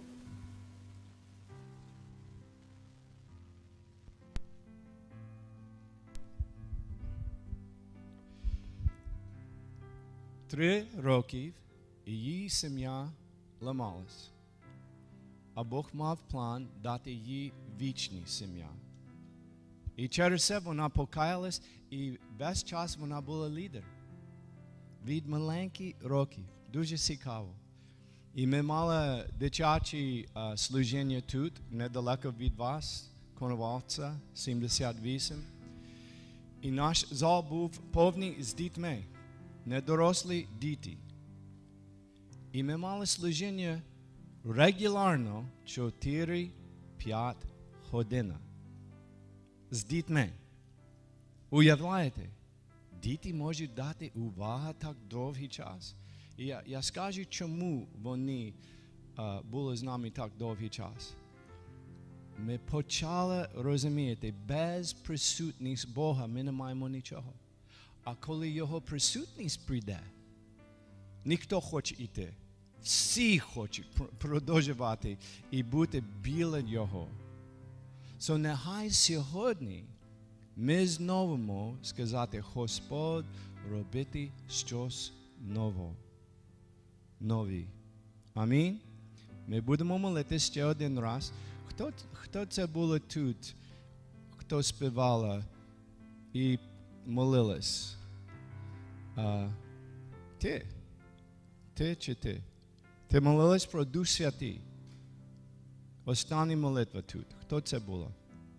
Три роки і її сім'я ламалась. А Бог мав план дати їй вічну сім'ю. І через це вона покаялась, і весь час вона була лідер. Від маленьких років. Дуже цікаво. І ми мали дитяче uh, служіння тут, недалеко від вас, Коновальця, сімдесят вісім. І наш зал був повний з дітьми. Недорослі діти. І ми мали служіння регулярно чотири-п'ять годин. З дітьми. Уявляєте? Діти можуть дати увагу так довгий час. І я, я скажу, чому вони uh, були з нами так довгий час. Ми почали розуміти, без присутності Бога ми не маємо нічого. А коли Його присутність прийде, ніхто хоче йти. Всі хочуть продовжувати і бути біля Його. So, нехай сьогодні ми знову сказати, Господь, робити щось нове. Нові. Амінь. Ми будемо молити ще один раз. Хто, хто це було тут? Хто співала і молилась? А, ти? Ти чи ти? Ти молилась про Дух Святий. Остання молитва тут. Хто це було?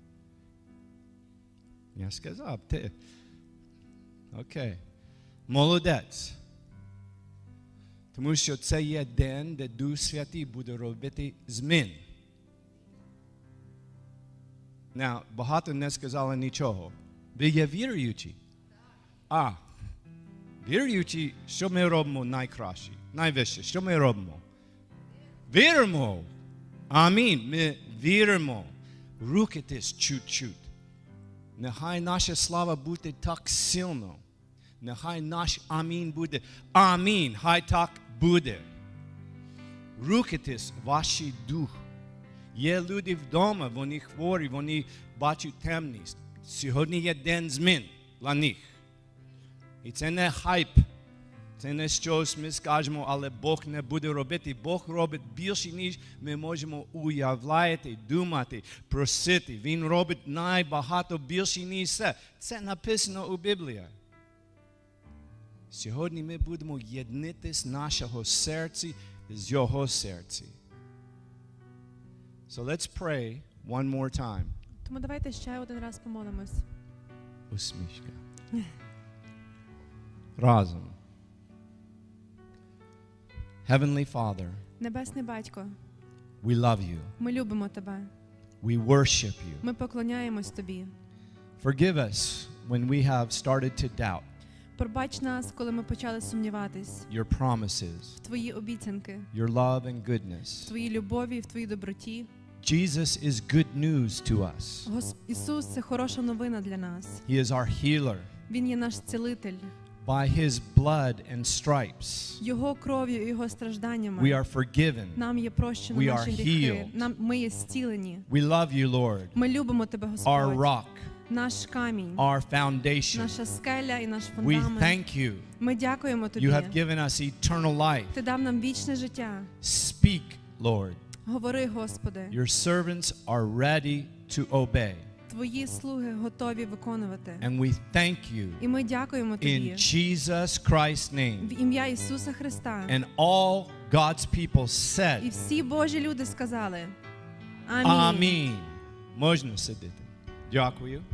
Я сказав, ти. Окей. Молодець. Тому що це є день, де Дух Святий буде робити змін. Now, багато не сказали нічого. Ви є віруючі? А, віруючі, що ми робимо найкраще, найвище? Що ми робимо? Віримо. Амінь. Ми віримо. Рухайтесь чуть-чуть. Нехай наша слава буде так сильно. Нехай наш амінь буде. Амінь. Хай так буде. Рухайтесь ваш дух. Є люди вдома, вони хворі, вони бачать темність. Сьогодні є день змін для них. І це не хайп. Це не щось ми скажемо, але Бог не буде робити. Бог робить більше, ніж ми можемо уявляти, думати, просити. Він робить найбагато більше, ніж це. Це написано у Біблії. Сьогодні ми будемо єднати з нашого серця з Його серця. So let's pray one more time. Тому давайте ще один раз помолимось. Усмішка. Разом. Heavenly Father, Небесний Батько, we love you. ми любимо Тебе. We worship you. Ми поклоняємось Тобі. Forgive us when we have started to doubt Пробач нас, коли ми почали сумніватись your promises, в Твої обіцянки, your love and в goodness. Твоїй любові, в Твоїй доброті. Jesus is good news to us. Гос- Ісус – це хороша новина для нас. He is our healer. Він є наш цілитель. By his blood and stripes, Його кров'ю і Його стражданнями we are forgiven. нам є прощено We наші are гріхи. healed. Нам, ми є зцілені. We love you, Lord, Ми любимо Тебе, our Господь. rock, Наш камінь, our foundation. наша скеля і наш We фундамент. thank you. Ми дякуємо Тобі. You have given us eternal life. Ти дав нам вічне життя. Speak, Lord. Говори, Господи. Your servants are ready to obey. Твої слуги готові виконувати. And we thank you І ми дякуємо in Тобі. Jesus Christ's name. В ім'я Ісуса Христа. And all God's people І said, всі Божі люди сказали. Амінь. Амінь. Можна сидіти. Дякую.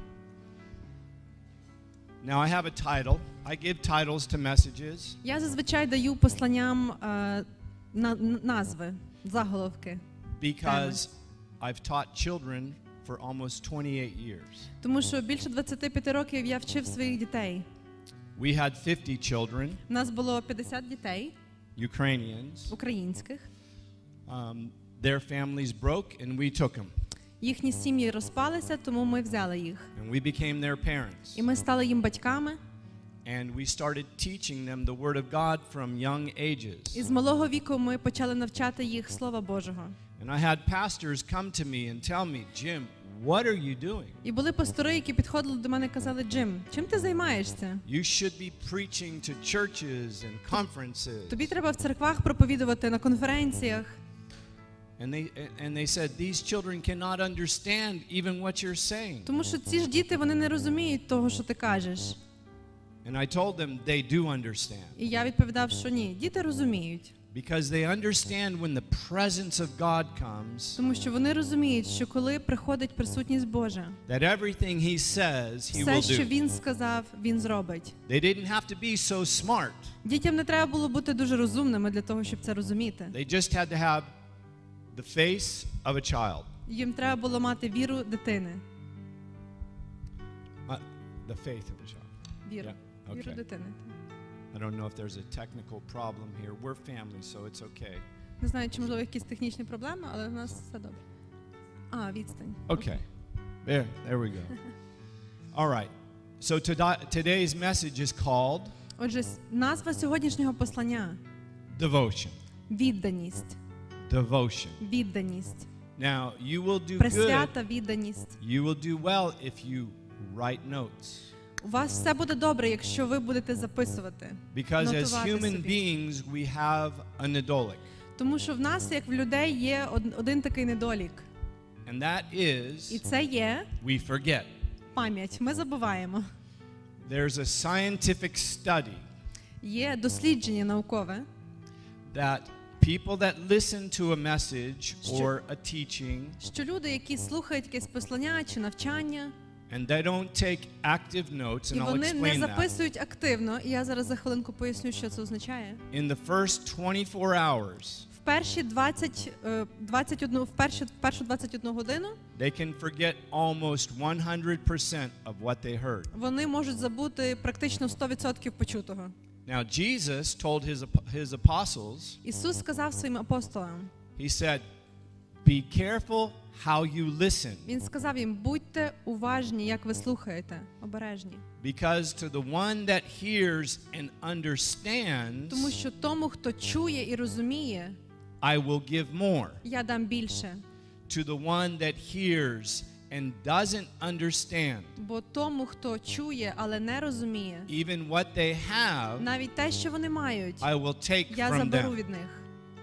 Now I have a title. I give titles to messages Я зазвичай даю посланням е, на, н- назви, заголовки. because I've taught children for almost twenty-eight years. Тому що більше двадцяти п'яти років я вчив своїх дітей. We had fifty children, У нас було п'ятдесят дітей Ukrainians. українських. Um, their families broke and we took them. Їхні сім'ї розпалися, тому ми взяли їх. And we became their parents. І ми стали їм батьками. And we started teaching them the Word of God from young І ages. з малого віку ми почали навчати їх Слова Божого. And I had pastors come to me and tell me, Jim, what are you doing? І були пастори, які підходили до мене і казали: Джим, чим ти займаєшся? You should be preaching to churches and conferences. Тобі треба в церквах проповідувати, на конференціях. And they and they said these children cannot understand even what you're saying. Тому що ці ж діти, вони не розуміють того, що ти кажеш. And I told them they do understand І я відповідав, що ні, діти розуміють. because they understand when the presence of God comes Тому що вони розуміють, що коли приходить присутність Божа, that everything he says he все, will що do. він сказав, він зробить. They didn't have to be so smart. Дітям не треба було бути дуже розумними для того, щоб це розуміти. They just had to have the face of a child. Їм треба було мати віру дитини. Uh, the faith of a child. Віру. Yeah, Віру okay. дитини. I don't know if there's a technical problem here. We're family, so it's okay. Не знаю, чи можливо якісь технічні проблеми, але в нас все добре. А, відстань. Okay. There, there we go. All right. So toda- today's message is called Отже, с- назва сьогоднішнього послання devotion. відданість. Devotion. Відданість. Now, you will do good. Пресвята відданість. You will do well if you write notes. У вас все буде добре, якщо ви будете записувати. Because as Нотувати human собі. beings, we have a недолік. Тому що в нас, як в людей, є од- один такий недолік. And that І is, це є we forget. пам'ять. Ми забуваємо. There's a scientific study Є дослідження наукове, that people that listen to a message Що- or a teaching що люди, які слухають якесь послання чи навчання, and they don't take active notes, і and I'll вони не explain that. записують активно, і я зараз за хвилинку поясню, що це означає. In the first twenty-four hours, В перші двадцять, е, двадцять один, в перші, в першу двадцять одну годину they can forget almost one hundred percent of what they heard. вони можуть забути практично сто відсотків почутого. Now, Jesus told his, ap- his apostles, Ісус сказав своїм апостолам, he said, be careful how you listen, Він сказав їм, будьте уважні, як ви слухаєте, обережні. because to the one that hears and understands, Тому що тому, хто чує і розуміє, I will give more. я дам більше. To the one that hears and doesn't understand, Бо тому, хто чує, але не розуміє, even what they have, навіть те, що вони мають, I will take я from заберу them. від них.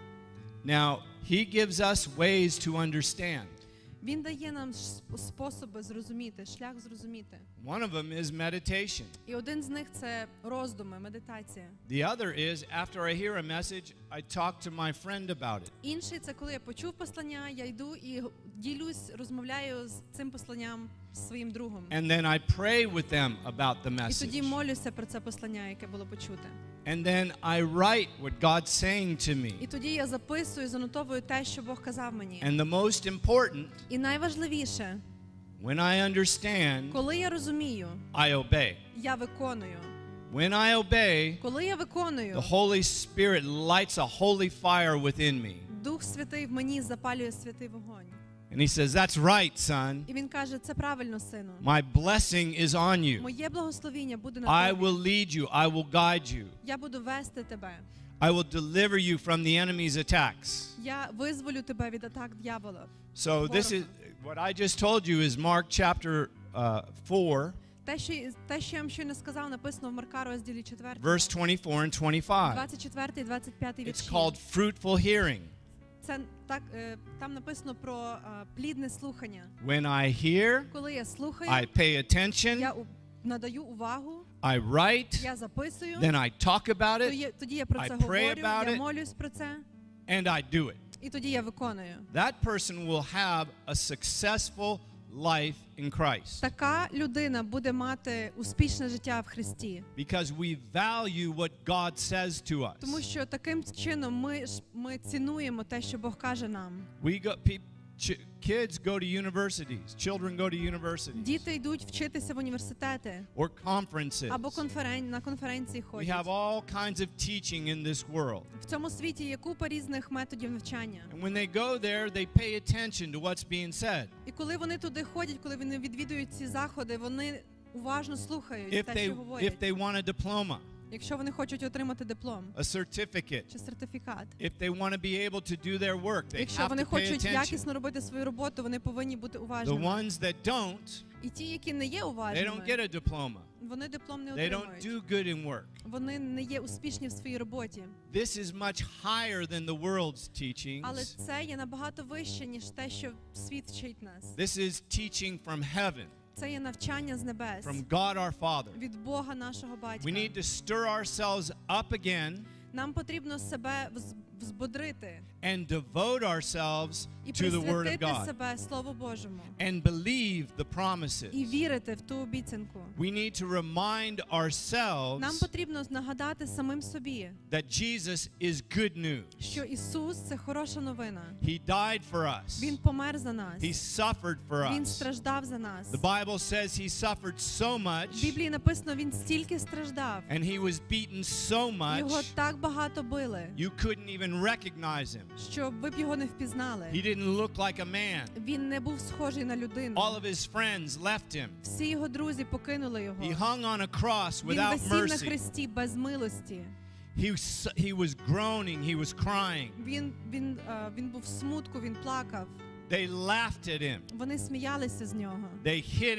Now, he gives us ways to understand. Він дає нам ш- способи зрозуміти, шлях зрозуміти. One of them is meditation. І один з них це роздуми, медитація. The other is, after I hear a message, I talk to my friend about it. Інший це коли я почув послання, я йду і г- ділюсь, розмовляю з цим посланням з своїм другом. And then I pray with them about the І тоді message. молюся про це послання, яке було почуте. And then I write what God's saying to І me. тоді я записую, занотовую те, що Бог казав мені. And the most important, І найважливіше, when I understand, коли я розумію, I obey. я виконую. When I obey, Коли я виконую, the Holy Spirit lights a holy fire within me. Дух Святий в мені запалює святий вогонь. And he says, that's right, son. І він каже, це правильно, сину. My blessing is on you. Моє благословіння буде на I тобі. will lead you. I will guide you. Я буду вести тебе. I will deliver you from the enemy's attacks. Я визволю тебе від атак дьявола. So this is what I just told you is Mark chapter uh, four, Те, що, те, що я вам щойно сказав, написано в Марка розділі четвертий, verse twenty-four and twenty-five. двадцять четвертий і двадцять п'ятий It's вірші. called fruitful hearing. Це так, е, там написано про е, плідне слухання. When I hear, Коли я слухаю, I pay attention, я у- надаю увагу, I write, я записую, then I talk about то it, є- тоді я про I це pray говорю, about я it. молюсь про це, and I do it. і тоді я виконую. That person will have a successful life in Christ Така людина буде мати успішне життя в Христі. because we value what God says to Тому us. що таким чином ми, ж- ми цінуємо те, що Бог каже нам. We go, peop, ch- kids go to universities, children go to universities Діти йдуть вчитися в університети or conferences. або конферен... на конференції We ходять. have all kinds of teaching in this world. В цьому світі є купа різних методів навчання. And when they go there, they pay attention to what's being said. І коли вони туди ходять, коли вони відвідують ці заходи, вони уважно слухають If те, they, що if говорять. they want a diploma, Якщо вони хочуть отримати диплом a certificate, чи сертифікат. if they want to be able to do their work, they Якщо have вони to pay хочуть attention. якісно робити свою роботу, вони повинні бути The уважними. ones that don't, І ті, які не є they don't уважними, get a diploma. вони диплом не They don't отримують. do good in work. Вони не є успішні в своїй роботі. This is much higher than the world's Але teachings. це є набагато вище, ніж те, що світ вчить нас. This is teaching from heaven, Це є навчання з небес, from God our Father. від Бога нашого батька. We need to stir ourselves up again Нам потрібно себе вз- взбодрити and devote ourselves і to the Word of присвятити God себе Слову Божому. and believe the І promises. вірити в ту обіцянку. We need to remind Нам ourselves потрібно нагадати самим собі, that Jesus is good news. що Ісус – це хороша новина. He died for us. Він помер за нас. He suffered for Він us. страждав за нас. The Bible says he suffered so В much Біблії написано, Він стільки страждав. and he was beaten so Його much так багато били, you couldn't even recognize him. що ви б його не впізнали. He didn't look like a man. Він не був схожий на людину. All of his friends left him. Всі його друзі покинули його. He hung on a cross Він without висів на mercy. хресті без милості. He was, he was groaning, he was crying. Він, він, е, він був в смутку, він плакав. They laughed at him. Вони сміялися з нього. They hit him.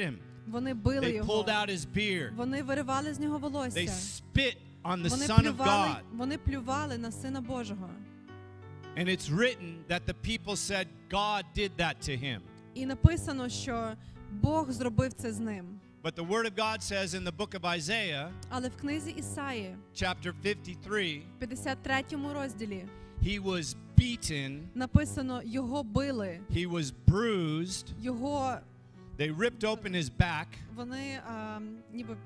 Вони били They його. pulled out his beard. Вони виривали з нього They волосся. spit on the Вони Son of плювали, God. вони плювали на Сина Божого. And it's written that the people said God did that to him. І написано, що Бог зробив це з ним. But the word of God says in the book of Isaiah, Але в книзі Ісаї, chapter fifty-three, в п'ятдесят третьому розділі, he was beaten, написано, його били, he was bruised, його, they ripped open his back. вони а, ніби,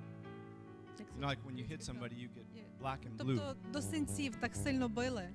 як You know, like when you hit somebody, you get black and blue. тобто до синців так сильно били,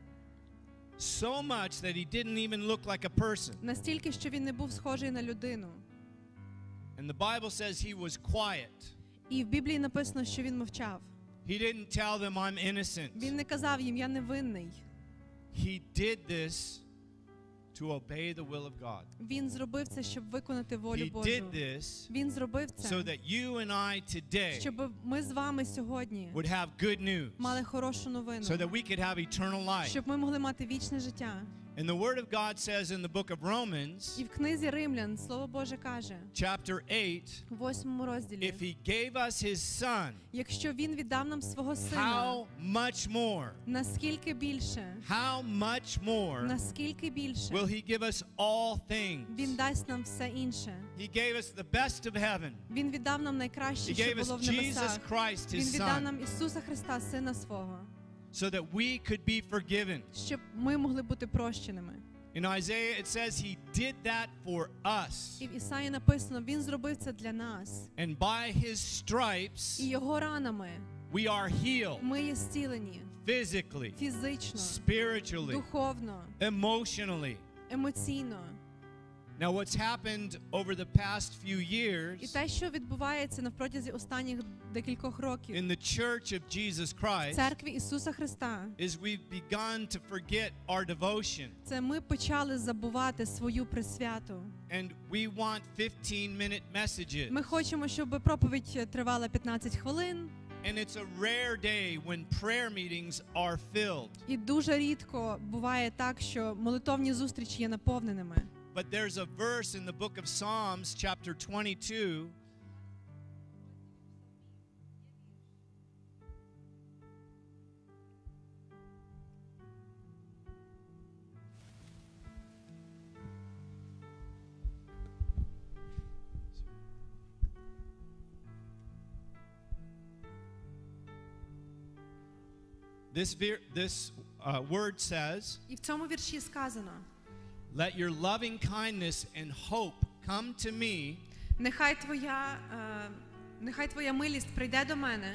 So much that he didn't even look like a person. настільки, що він не був схожий на людину. And the Bible says he was quiet. І в Біблії написано, що він мовчав. He didn't tell them I'm innocent. Він не казав їм, я невинний. He did this to obey the will of God. Він зробив це, щоб виконати волю He Божу. did this Він зробив so це, that you and I today щоб ми з вами сьогодні would have good news, мали хорошу новину, so that we could have eternal life. щоб ми могли мати вічне життя. And the Word of God says in the book of Romans, І в книзі Римлян Слово Боже каже, chapter eight, в восьмому розділі, if He gave us His Son, якщо Він віддав нам свого Сина, how much more, наскільки більше, how much more наскільки більше, will He give us all things? Він дасть нам все інше. He gave us the best of heaven. Він віддав нам найкраще, He що gave було us в небесах. Jesus Christ, Він His віддав Son, нам Ісуса Христа, Сина Свого, so that we could be forgiven. щоб ми могли бути прощеними. In Isaiah it says He did that for us. І в Ісаї написано, Він зробив це для нас. And by His stripes І Його ранами we are healed ми є зцілені physically, фізично, spiritually, духовно, emotionally. емоційно. Now what's happened over the past few І years те, що відбувається на протязі останніх декількох років in the church of Jesus в Christ церкві Ісуса Христа, is we've begun to forget our devotion. це ми почали забувати свою присвяту. And we want fifteen minute messages. Ми хочемо, щоб проповідь тривала п'ятнадцять хвилин, And it's a rare day when prayer meetings are filled. і дуже рідко буває так, що молитовні зустрічі є наповненими. But there's a verse in the book of Psalms, chapter twenty-two, this, ver- this uh, word says, І в цьому вірші сказано: let your loving kindness and hope come to me, нехай твоя, е, нехай твоя милість прийде до мене,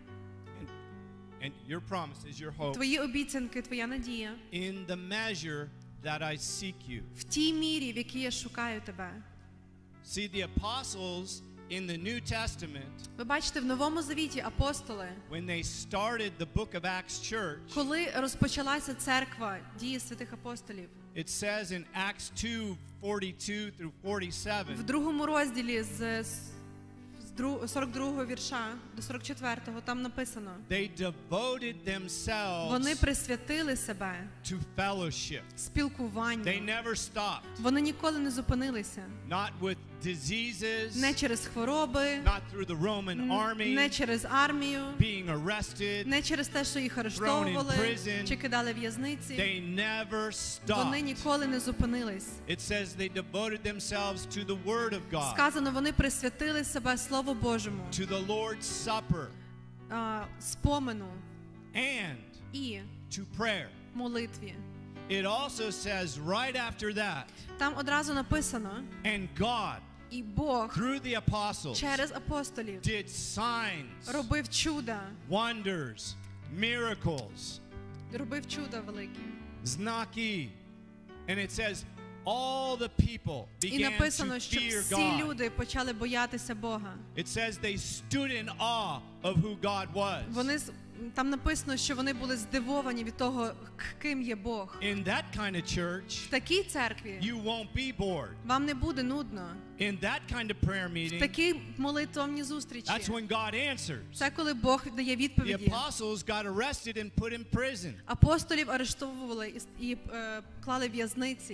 and your promise is your hope, твої обіцянки, твоя надія, in the measure that I seek you. в тій мірі, в якій я шукаю тебе. See, the apostles in the New Testament, Ви бачите, в Новому Завіті апостоли, when they started the book of Acts church, коли розпочалася церква дії святих апостолів, it says in Acts two forty-two through в forty-seven, другому розділі з, з дру- сорок другого вірша до сорок четвертого там написано: they devoted themselves вони присвятили себе to fellowship. спілкуванню. They never stopped, Вони ніколи не зупинилися. not with diseases, Не через хвороби, not through the Roman н- army, не через армію, being arrested. не через те, що їх арештовували prison. чи кидали в в'язниці. They never Вони stopped. ніколи не зупинились. It says they devoted themselves to the Word of God, Сказано, вони присвятили себе Слову Божому, to the Lord's Supper, а, спомену and і to prayer. молитві. It also says right after that, Там одразу написано: and God, і Бог through the apostles, через апостолів did signs, робив чуда, wonders, miracles, робив чуда великі. znaki. And it says all the people І began написано, to що fear всі God. люди почали боятися Бога. It says they stood in awe of who God was. Вони з- там написано, що вони були здивовані від того, к- ким є Бог. In that kind of В church, такій церкві you won't be bored. вам не буде нудно. In that kind of prayer В meeting, такій молитовній зустрічі that's when God answers. це коли Бог дає The відповіді. apostles got arrested and put in prison. Апостолів арештовували і, с- і е, клали в в'язниці.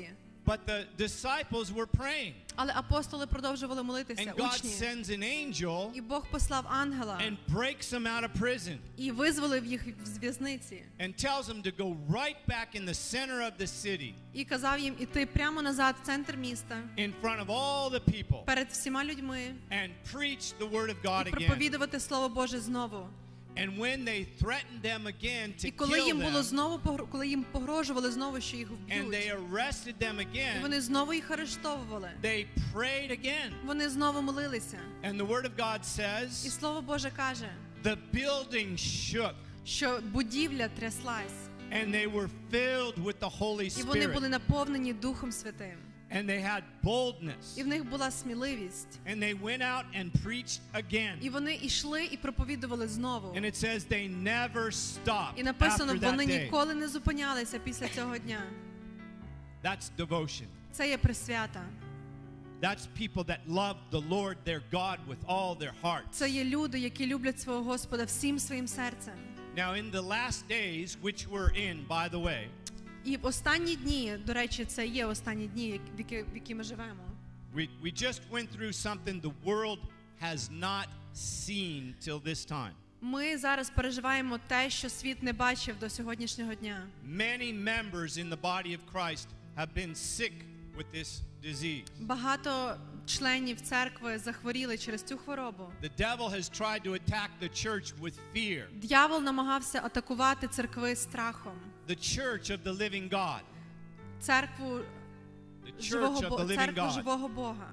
But the disciples were praying. Але апостоли продовжували молитися, And God учні. sends an angel І Бог послав ангела and breaks them out of prison і визволив їх з в'язниці. and tells them to go right back in the center of the city І казав їм іти прямо назад в центр міста, in front of all the people перед всіма людьми, and preach the word of God і again. проповідувати Слово Боже знову. And when they threatened them again to І коли kill їм було them, знову погр- коли їм погрожували знову, що їх and they вб'ють, arrested them і again, вони знову їх арештовували. they prayed again. Вони знову молилися. And the word of God І says, Слово Боже каже, the building shook що будівля тряслась, and they were filled with the Holy і вони були Spirit. наповнені Духом Святим. And they had boldness. І в них була сміливість. And they went out and preached again. І вони йшли і проповідували знову. And it says they never stopped І написано, after that вони day. ніколи не зупинялися після цього дня. That's devotion. Це є присвята. That's people that love the Lord their God with all their hearts. Це є люди, які люблять свого Господа всім своїм серцем. Now in the last days, which we're in, by the way, І в останні дні, до речі, це є останні дні, як- в які, в які ми живемо. we, we just went through something the world has not seen till this time. Ми зараз переживаємо те, що світ не бачив до сьогоднішнього дня. Many members in the body of Christ have been sick with this disease. Багато членів церкви захворіли через цю хворобу. The devil has tried to attack the church with fear. Д'явол намагався атакувати церкви страхом. The church of the living God. Церкву The живого, church of Бо- the living церкву God. живого Бога.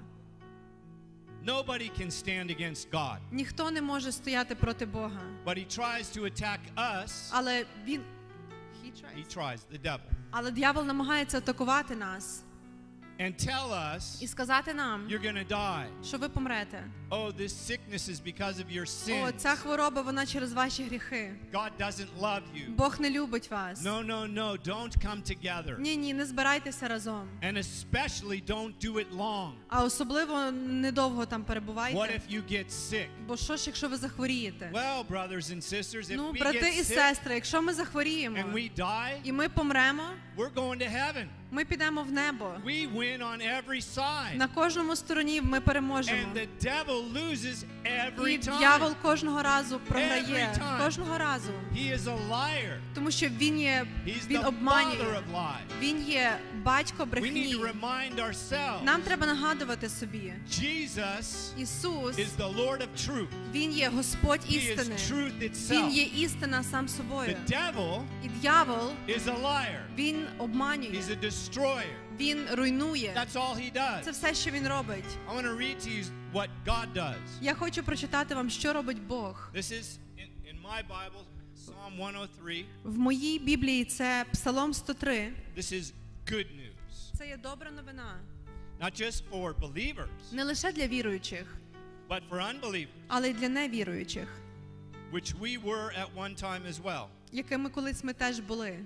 Nobody can stand against God. Ніхто не може стояти проти Бога. But he tries to attack us. Але він He He tries. tries, the devil. Але диявол намагається атакувати нас And tell us і сказати нам, you're going to die. що ви помрете. Oh, this sickness is because of your О, sins. ця хвороба, вона через ваші гріхи. God doesn't love you. Бог не любить вас. No, no, no, don't come together. Ні, ні, не збирайтеся разом. And especially don't do it long. А особливо недовго там What перебувайте. if you get sick? Бо що ж, якщо ви захворієте? Well, brothers and sisters, if Ну, we брати get і sick сестри, якщо ми захворіємо and we die, і ми помремо, we're going to heaven. ми підемо в небо. We win on every side. На кожному стороні ми переможемо. And the devil loses І every дьявол time. кожного разу програє. Every time. Кожного разу. He is a liar. Тому що він є, He's він the father обманює. of lies. Він є батько We need брехні. to remind ourselves. Нам треба нагадувати собі. Jesus Ісус, is the Lord of truth. Він є Господь He is істини. truth Він itself. є істина сам собою. The devil І дьявол, is a liar. він обманює. He's a destroyer. Він руйнує. That's all he does. Це все, що він робить. I want to read to you what God does. Я хочу прочитати вам, що робить Бог. This is in, in my Bible, Psalm one oh three. В моїй Біблії це Псалом сто три. This is good news. Це є добра новина. Not just for believers, Не лише для віруючих, but for unbelievers, але й для невіруючих, which we were at one time as well. якими колись ми теж були.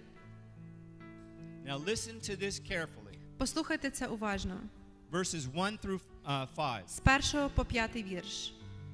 Now listen to this carefully. Послухайте це уважно. Verses one through uh, five. З першого по п'ятий вірш.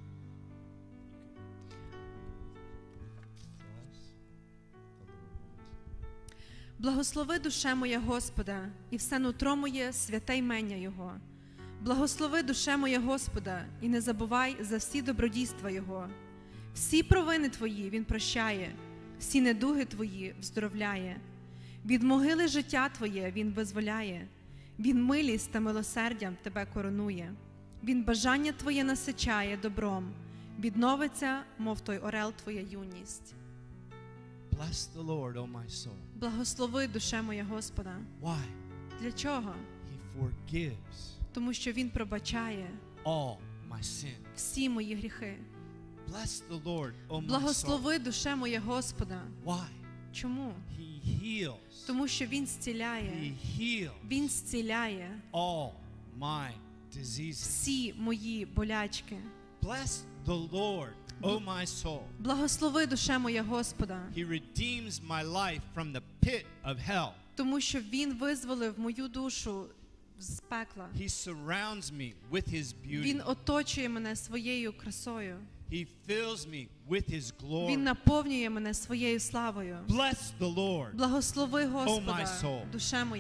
Благослови душе моя Господа, і все нутро моє святе ймення Його. Благослови душе моя Господа, і не забувай за всі добродійства Його. Всі провини Твої Він прощає, всі недуги Твої вздоровляє. Від могили життя Твоє Він визволяє, Він милість та милосердям Тебе коронує. Він бажання Твоє насичає добром, відновиться, мов той орел Твоя юність. Bless the Lord, O my soul. Благослови душе моя Господа. Why? Для чого? He forgives Тому що Він пробачає all my sins. всі мої гріхи. Bless the Lord, O my soul. Благослови душе моя Господа. Why? Чому? He heals. Тому що Він зціляє. He heals Він зціляє all my diseases. всі мої болячки. Bless the Lord, O my soul. Благослови душе моя Господа. He redeems my life from the pit of hell. Тому що Він визволив мою душу з пекла. He surrounds me with his beauty. Він оточує мене своєю красою. He fills me with his Він glory. наповнює мене своєю славою. Bless the Lord. Благослови my Господа, soul. душе моя. When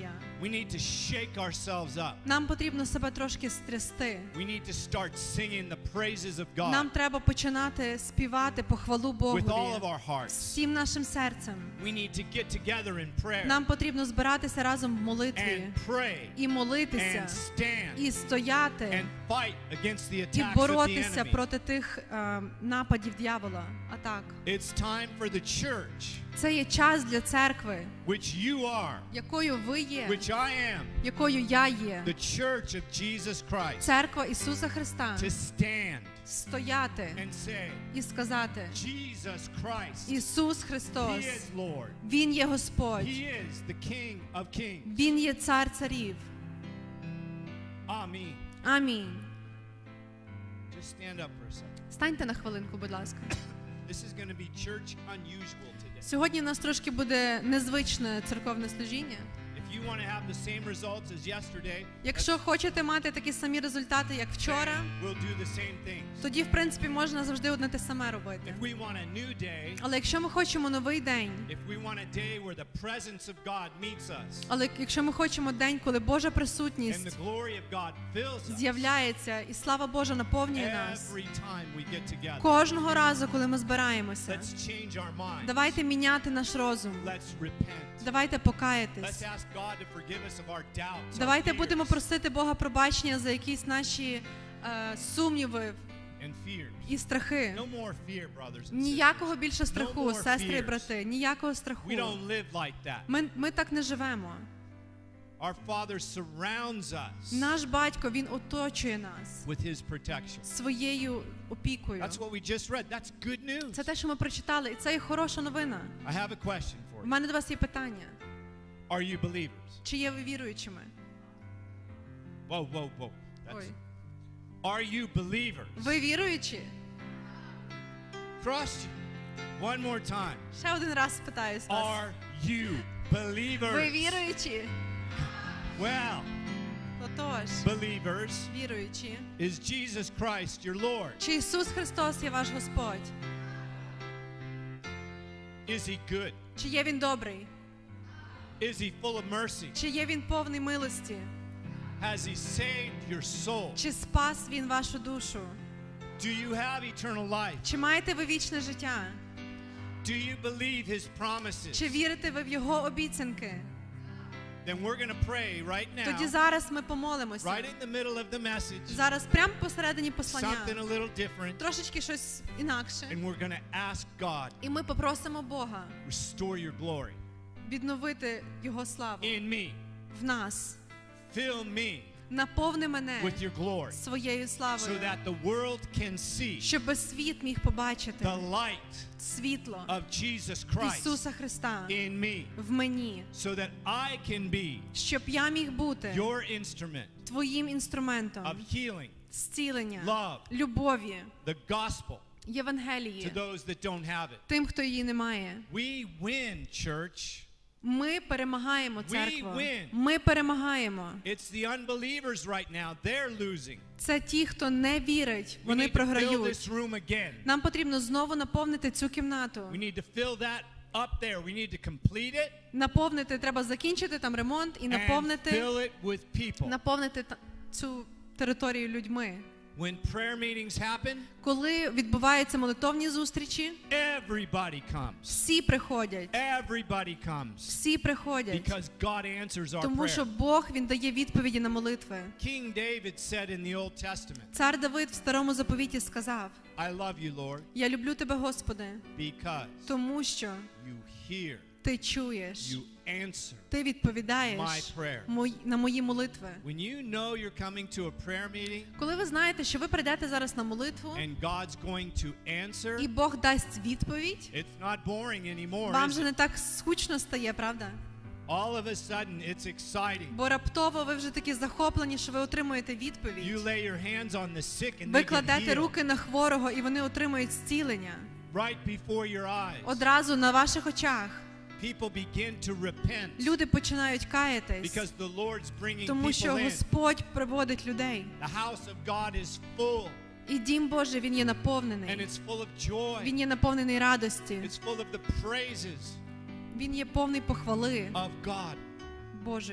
We need to shake ourselves up. Нам потрібно себе трошки стрясти. We need to start singing the praises of God Нам треба починати співати похвалу with all of Богові our hearts. всім нашим серцем. We need to get together in prayer Нам потрібно збиратися разом в молитві and pray і молитися, and stand і стояти, and fight against the і attacks of the боротися enemy. проти тих е, нападів д'явола, атак. It's time for the church, Це є час для церкви, which you are, якою ви є, which I am, якою я є. the church of Jesus Christ, Церква Ісуса Христа. to stand Стояти and say, і сказати: Jesus Christ, Ісус He Христос, is Lord. Він є Господь, He is the King of Kings. Він є Цар царів. Amen. Амінь. Just stand up for a second. Станьте на хвилинку, будь ласка. This is going to be church unusual today. Сьогодні у нас трошки буде незвичне церковне служіння. If you want to have the same results as yesterday, Якщо хочете мати такі самі результати, як вчора, we'll do the same things. тоді, в принципі, можна завжди одне те саме робити. If we want a new day, Але якщо ми хочемо новий день, if we want a day where the presence of God meets us але якщо ми хочемо день, коли Божа and присутність the glory of God fills us з'являється і слава Божа наповнює нас, every time we get together, кожного разу, коли ми збираємося, let's change our minds. давайте міняти наш розум, Let's repent. давайте Let's покаятись, ask God to forgive us of our doubts, our давайте будемо fears, просити Бога пробачення за якісь наші е, сумніви and fears. і страхи. No more fear, brothers and sisters. Ніякого більше страху, more сестри і fears. брати, ніякого страху. We don't live like that. Ми, ми так не живемо. Our Father surrounds us Наш батько, він оточує нас with His protection. своєю опікою. That's what we just read. That's good news. Це те, що ми прочитали, і це є хороша новина. I have a question for У you. мене до вас є питання. Are you believers? Чи є ви віруючими? Whoa, whoa, whoa. That's, Ой. are you believers? Ви віруючі? Trust you. One more time. Ще один раз спитаюсь вас. Are you believers? Ви віруючі? Well, Отож, believers, віруючі. is Jesus Christ your Lord? Чи Ісус Христос є ваш Господь? Is He good? Чи є Він добрий? Is He full of mercy? Чи є Він повний милості? Has He saved your soul? Чи спас Він вашу душу? Do you have eternal life? Чи маєте ви вічне життя? Do you believe His promises? Чи вірите ви в Його обіцянки? Then we're going to pray right Тоді now, зараз ми помолимося. right in the middle of the message, Зараз прямо посередині послання. something a little different, Трошечки щось інакше. and we're going to ask God, І ми попросимо Бога restore your glory відновити Його славу in me. в нас. Fill me Наповни мене with your glory своєю so славою, that the world can see щоб світ міг побачити the light світло of Jesus Christ Ісуса Христа in me в мені, so that I can be щоб я міг бути your instrument Твоїм інструментом of healing, зцілення, love, любові, the gospel to Євангелії those that don't have it. тим, хто її не має. We win, church. Ми перемагаємо, церква. win. Ми перемагаємо. It's the unbelievers right now. They're losing. Це ті, хто не вірить, We вони need to fill програють. this room again. Нам потрібно знову наповнити цю кімнату. We need to fill that up there. We need to complete it Наповнити, треба закінчити там ремонт і and наповнити, fill it with people. наповнити та- цю територію людьми. When prayer meetings happen, Коли відбуваються молитовні зустрічі, everybody comes. всі приходять. Everybody comes Всі приходять. because God answers our Тому що prayer. Бог, Він дає відповіді на молитви. King David said in the Old Testament, Цар Давид в Старому Заповіті сказав: I love you, Lord, «Я люблю тебе, Господи, because тому що you hear, ти чуєш, you answer ти відповідаєш my prayer. мої- на мої молитви». When you know you're coming to a prayer meeting Коли ви знаєте, що ви прийдете зараз на молитву, and God's going to answer, і Бог дасть відповідь, it's not boring anymore, вам is же it? не так скучно стає, правда? All of a sudden, it's exciting. Бо раптово ви вже такі захоплені, що ви отримуєте You відповідь. lay your hands on the sick and Ви they get кладете healed руки на хворого, і вони отримують зцілення. right before your eyes. Одразу на ваших очах People begin to repent люди починають каятись, because the Lord's bringing тому що people in. Господь приводить людей. The house of God is full І дім Божий, він є and наповнений. it's full of joy. Він є наповнений радості. It's full of the praises Він є повний похвали of God. Божої.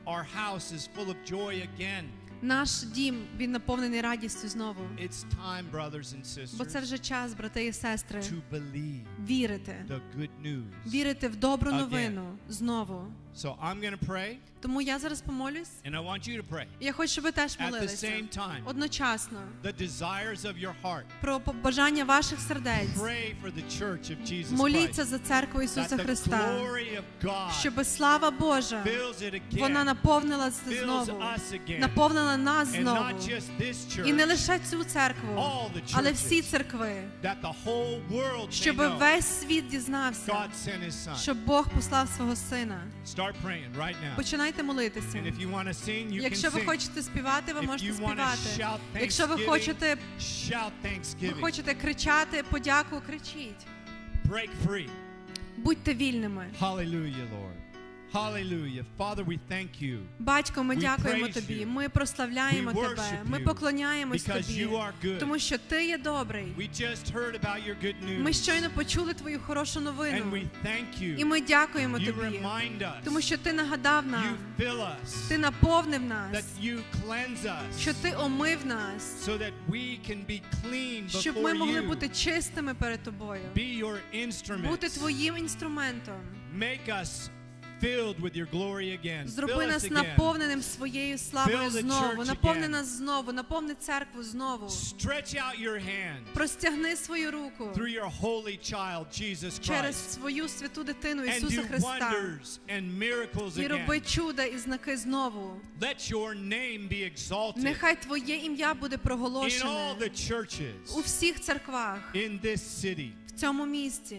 our house is full of joy again. Наш дім, він наповнений радістю знову. It's time, brothers and Бо це sisters, вже час, брати і сестри, to believe вірити. the good news. Вірити в добру Again. новину знову. So I'm going to pray, Тому я зараз помолюсь. and I want you to pray. І я хочу, щоб ви теж At the молилися. same time, Одночасно. the desires of your heart. Про побажання ваших сердець. Pray for the church of Jesus Моліться Christ. за церкву That Ісуса the Христа. glory of God Щоб слава Божа, fills it again. вона наповнила це fills знову. us again. Наповнила нас And знову. not just this І не church, лише цю церкву, all the але всі churches, церкви. that the whole world may Щоб know весь світ дізнався, God sent His Son. що Бог послав свого Сина. Start praying right now. Починайте молитися. And if you want to sing, you can Якщо ви sing. хочете співати, ви If можете you want to співати. shout Якщо ви thanksgiving, хочете, shout ви thanksgiving. хочете кричати подяку, кричіть. Break free. Будьте вільними. Hallelujah, Lord. Hallelujah. Father, we thank you. Батько, ми We дякуємо praise тобі. you. Ми прославляємо We тебе. worship Ми you поклоняємось because тобі. you are good. Тому що ти є добрий. We just heard about your good news. Ми щойно почули твою хорошу And новину. we thank you. І ми дякуємо You тобі. remind us. Тому що ти нагадав You нам, fill us. ти наповнив That нас, you cleanse us. що ти омив нас, So that we can be clean щоб ми before могли you. бути чистими перед тобою. Be your instruments. Бути твоїм інструментом. Make us filled with your glory again. Зроби Fill us нас again. наповненим своєю славою Fill the знову. church Наповни again. нас знову. Наповни церкву знову. Stretch out your hand Простягни свою руку through your holy child, Jesus через Christ. свою святу дитину And Ісуса do Христа. wonders and miracles І роби again. чуда і знаки знову. Let your name be exalted Нехай Твоє ім'я буде in all проголошене the churches у всіх церквах, in this city. в цьому місті.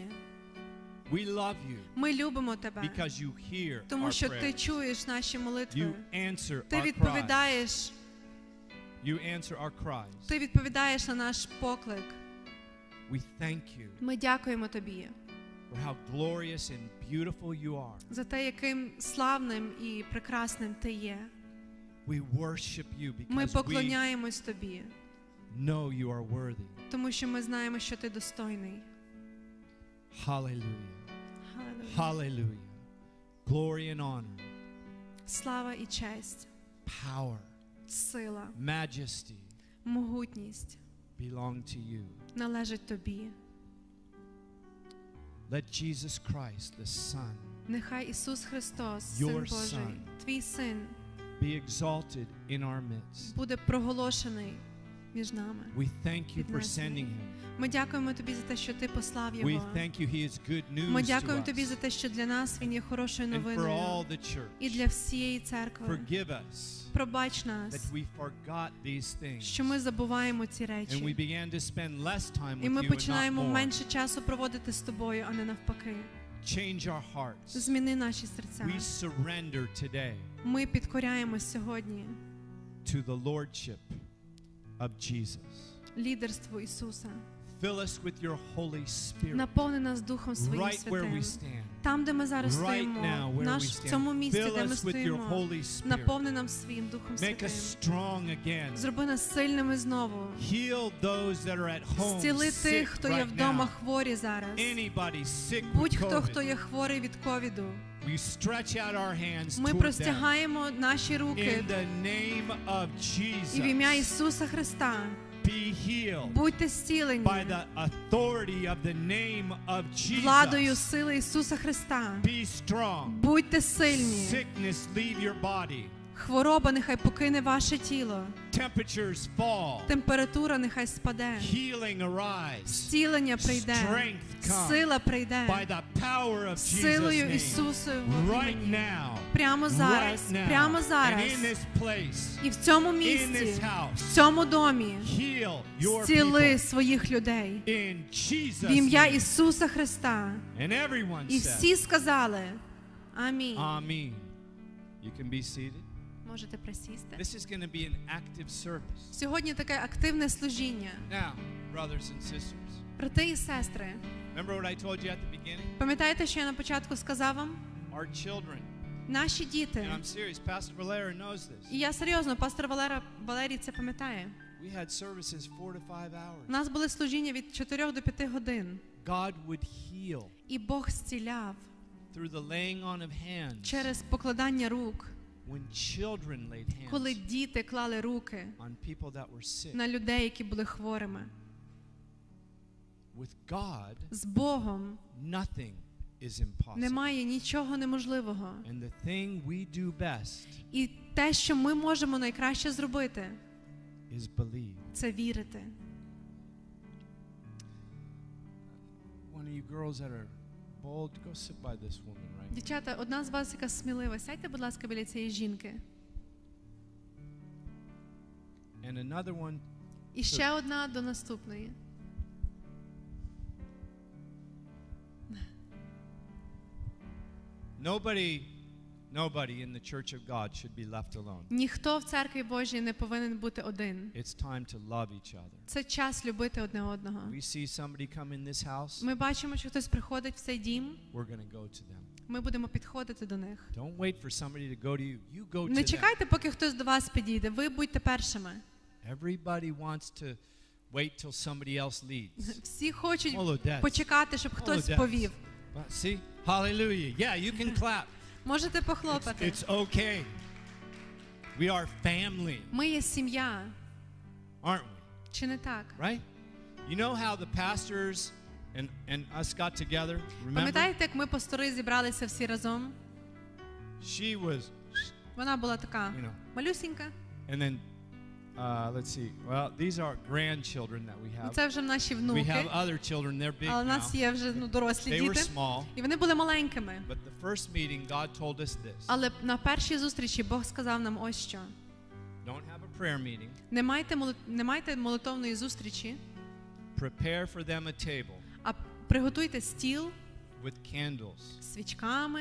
We love you Ми любимо Тебе, because you hear тому our що Ти prayers. чуєш наші молитви. You answer Ти our cries. відповідаєш, You answer our cries. Ти відповідаєш на наш поклик. We thank you Ми дякуємо Тобі for how glorious and beautiful you are. за те, яким славним і прекрасним Ти є. We worship you Ми because we поклоняємось Тобі, know you are worthy. тому що ми знаємо, що Ти достойний. Hallelujah. Халилуя. Hallelujah. Glory and honor, Слава і честь, power, сила, majesty могутність belong to you. належить Тобі. Let Jesus Christ, the Son, Нехай Ісус Христос, Your Син Божий, Son. Твій Син, be exalted in our midst. буде проголошений між нами. We thank you for Піднесений. sending him. Ми дякуємо Тобі за те, що Ти послав We Його. thank you he is good Ми news дякуємо to Тобі за us те, що для нас Він є хорошою and for новиною. all the І church. для всієї церкви. Forgive us Пробач нас, that we forgot these що things ми забуваємо ці and we речі. began to spend less time І with ми you and not починаємо more. менше часу проводити з Тобою, а не навпаки. Change our hearts. Зміни наші серця. We surrender today Ми підкоряємось сьогодні to the lordship of Jesus. лідерству Ісуса. Fill us with your Holy Spirit Наповни нас Духом Своїм right where we Святим. stand. Там, де ми зараз Right стоїмо, now where наш, we в цьому stand. місці, Fill де ми us with your стоїмо, Holy Spirit. наповни нам своїм Духом Make Святим. us strong again. Зроби нас сильними знову. Heal those that are at home Зціли тих, sick хто є right вдома now. хворі зараз. Anybody sick with Будь-хто, хто COVID. є хворий від ковіду. We stretch out our hands Ми toward them. простягаємо наші руки In the name of і в ім'я Jesus, Ісуса Христа. be healed Будьте зцілені by the authority of the name of владою Jesus. сили Ісуса Христа. Be strong. Будьте сильні. Sickness leave your body. Хвороба нехай покине ваше тіло. Temperatures fall. Температура нехай спаде. Healing arise. Зцілення прийде. Strength comes Сила прийде. by the power of Jesus' Силою name. Ісусового Right імені. now. Прямо зараз. Right now. Прямо And зараз. in this place. І в цьому In місці, this house. в цьому домі Heal your зціли people. своїх людей. In Jesus' В ім'я name. Ісуса Христа. And everyone І said, всі сказали Амінь. Amen. You can be seated. Можете присісти. This is going to be an active service. Сьогодні таке активне служіння. Now, brothers and sisters, Брати і сестри, remember what I told you at the beginning? пам'ятаєте, що я на початку сказав вам? Our children, Наші діти. and I'm serious, Pastor Valera knows this. І я серйозно, пастор Валера, Валерій це пам'ятає. We had services four to five У hours. нас були служіння від чотирьох до п'яти годин. God would heal І Бог зціляв through the laying on of hands. через покладання рук. when children laid hands коли діти клали руки on people that were sick. на людей, які були хворими. With God, З Богом nothing is impossible. немає нічого неможливого. And the thing we do best І те, що ми можемо найкраще зробити, is believe. це вірити. One of you girls that are bold, go sit by this woman right now. Дівчата, одна з вас, яка смілива, сядьте, будь ласка, біля цієї жінки. And another one, І ще одна до наступної. nobody, nobody in the church of God should be left alone. Ніхто в церкві Божій не повинен бути один. It's time to love each other. Це час любити одне одного. We see somebody come in this house, Ми бачимо, що хтось приходить в цей дім, we're going to go to them. ми будемо підходити до них. Don't wait for somebody to go to you. You go to Не them. чекайте, поки хтось до вас підійде. Ви будьте першими. Everybody wants to wait till somebody else leads. Всі хочуть Молодець. почекати, щоб хтось Молодець. повів. But see? Hallelujah. Yeah, you can clap. Можете It's, похлопати. it's okay. We are family, Ми є сім'я, aren't we? чи не так? Right? You know how the pastors and, and us got together? Remember? Пам'ятаєте, як ми пастори зібралися всі разом? She was, Вона була така you know, малюсінька. and then, uh, let's see. Well, these are grandchildren that we Ну, have. це вже наші We внуки. have other children. They're big Але у now. нас є вже ну, дорослі They were діти. small. І вони були маленькими. But the first meeting, God told us this. Але на першій зустрічі Бог сказав нам ось що. Don't have a prayer meeting. Не майте, молит... не майте молитовної зустрічі, Prepare for them a table а приготуйте стіл with candles. з свічками,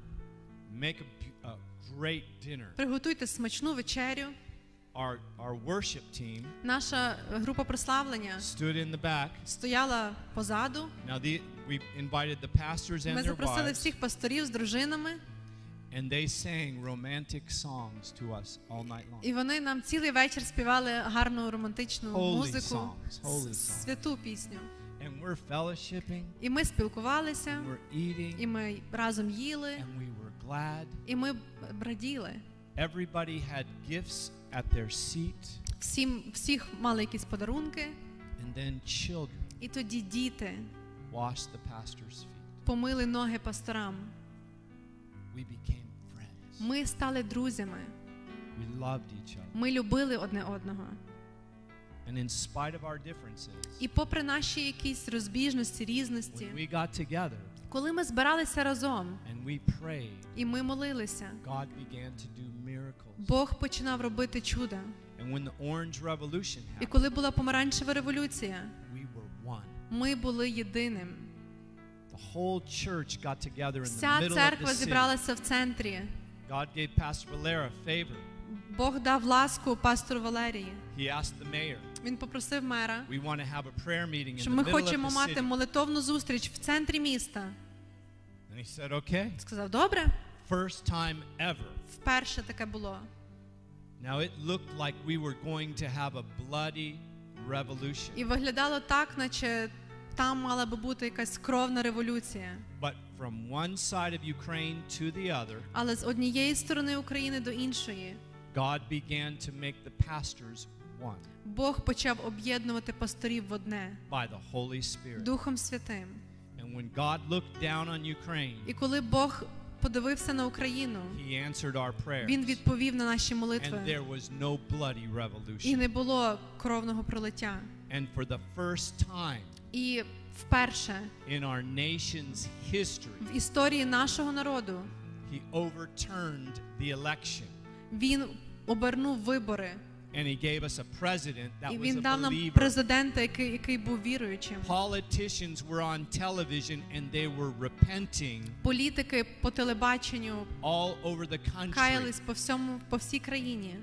Make a, bu- a great dinner. приготуйте смачну вечерю. Our, our worship team Наша група прославлення stood in the back. стояла позаду. Now, the, we invited the pastors and Ми their запросили wives, всіх пасторів з дружинами, and they sang romantic songs to us all night long. і вони нам цілий вечір співали гарну романтичну Holy музику, songs, holy с- songs. святу пісню. And we're fellowshipping, І ми спілкувалися, and we're eating, і ми разом їли, and we were glad. і ми б- раділи. Everybody had gifts at their seat, Всім, всіх мали якісь подарунки, and then children і тоді діти washed the pastor's feet. помили ноги пасторам. We became friends. Ми стали друзями. We loved each other. Ми любили одне одного. And in spite of our differences, І попри наші якісь розбіжності, різності, when we got together коли ми збиралися разом and we prayed, і ми молилися, God began to do miracles. Бог починав робити чуда. And when the Orange Revolution І happened, коли була помаранчева революція, we were one. ми були єдиним. The whole church got together in the Вся middle of the церква city. зібралася в центрі. God gave Pastor Valera favor. Бог дав ласку пастору Валерії. He asked the mayor, Він попросив мера, we want to have a prayer meeting in що the ми middle of хочемо the мати city. молитовну зустріч в центрі міста. And he said, okay. Сказав, добре. First time ever. Вперше таке було. Now it looked like we were going to have a bloody revolution. І виглядало так, наче там мала би бути якась кровна революція. But from one side of Ukraine to the other, Але з однієї сторони України до іншої God began to make the pastors one Бог почав об'єднувати пасторів в одне by the Holy Spirit. Духом Святим. And when God looked down on Ukraine, І коли Бог подивився на Україну, He answered our prayers. Він відповів на наші And молитви. there was no bloody І revolution. не було кровного пролиття. And for the first time І вперше in our nation's history, в історії нашого народу He overturned the election. Він обернув вибори. And He gave us a president that І was Він a дав нам believer. президента, який, який був віруючим. Politicians were on television and they were repenting Політики по телебаченню all over the country. каялись по всьому, по всій країні.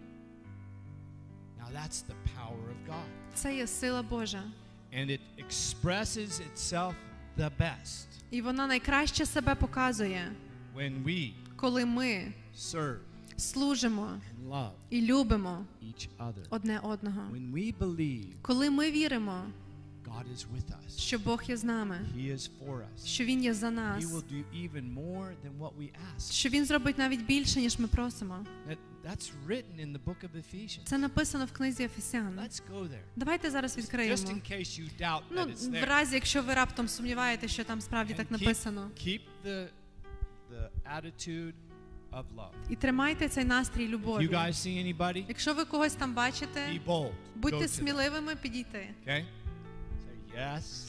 Now that's the power of God. Це є сила Божа. And it expresses itself the best І вона найкраще себе показує, when we коли ми serve служимо and love і любимо each other. одне одного. When we believe Коли ми віримо, God is with us. що Бог є з нами, He is for us. що Він є за He нас, will do even more than what we ask. що Він зробить навіть більше, ніж ми просимо. That, that's written in the book of Ephesians. Це написано в книзі Ефесян. Let's go there. Давайте зараз Just відкриємо. in case you doubt Ну, that it's в there. разі, якщо ви раптом сумніваєте, що там справді And так keep, написано. keep the, the attitude of love. І тримайте цей настрій If you любові. guys see anybody, Якщо ви когось там бачите, be bold. Go будьте to them. сміливими підійти. Okay? Say yes.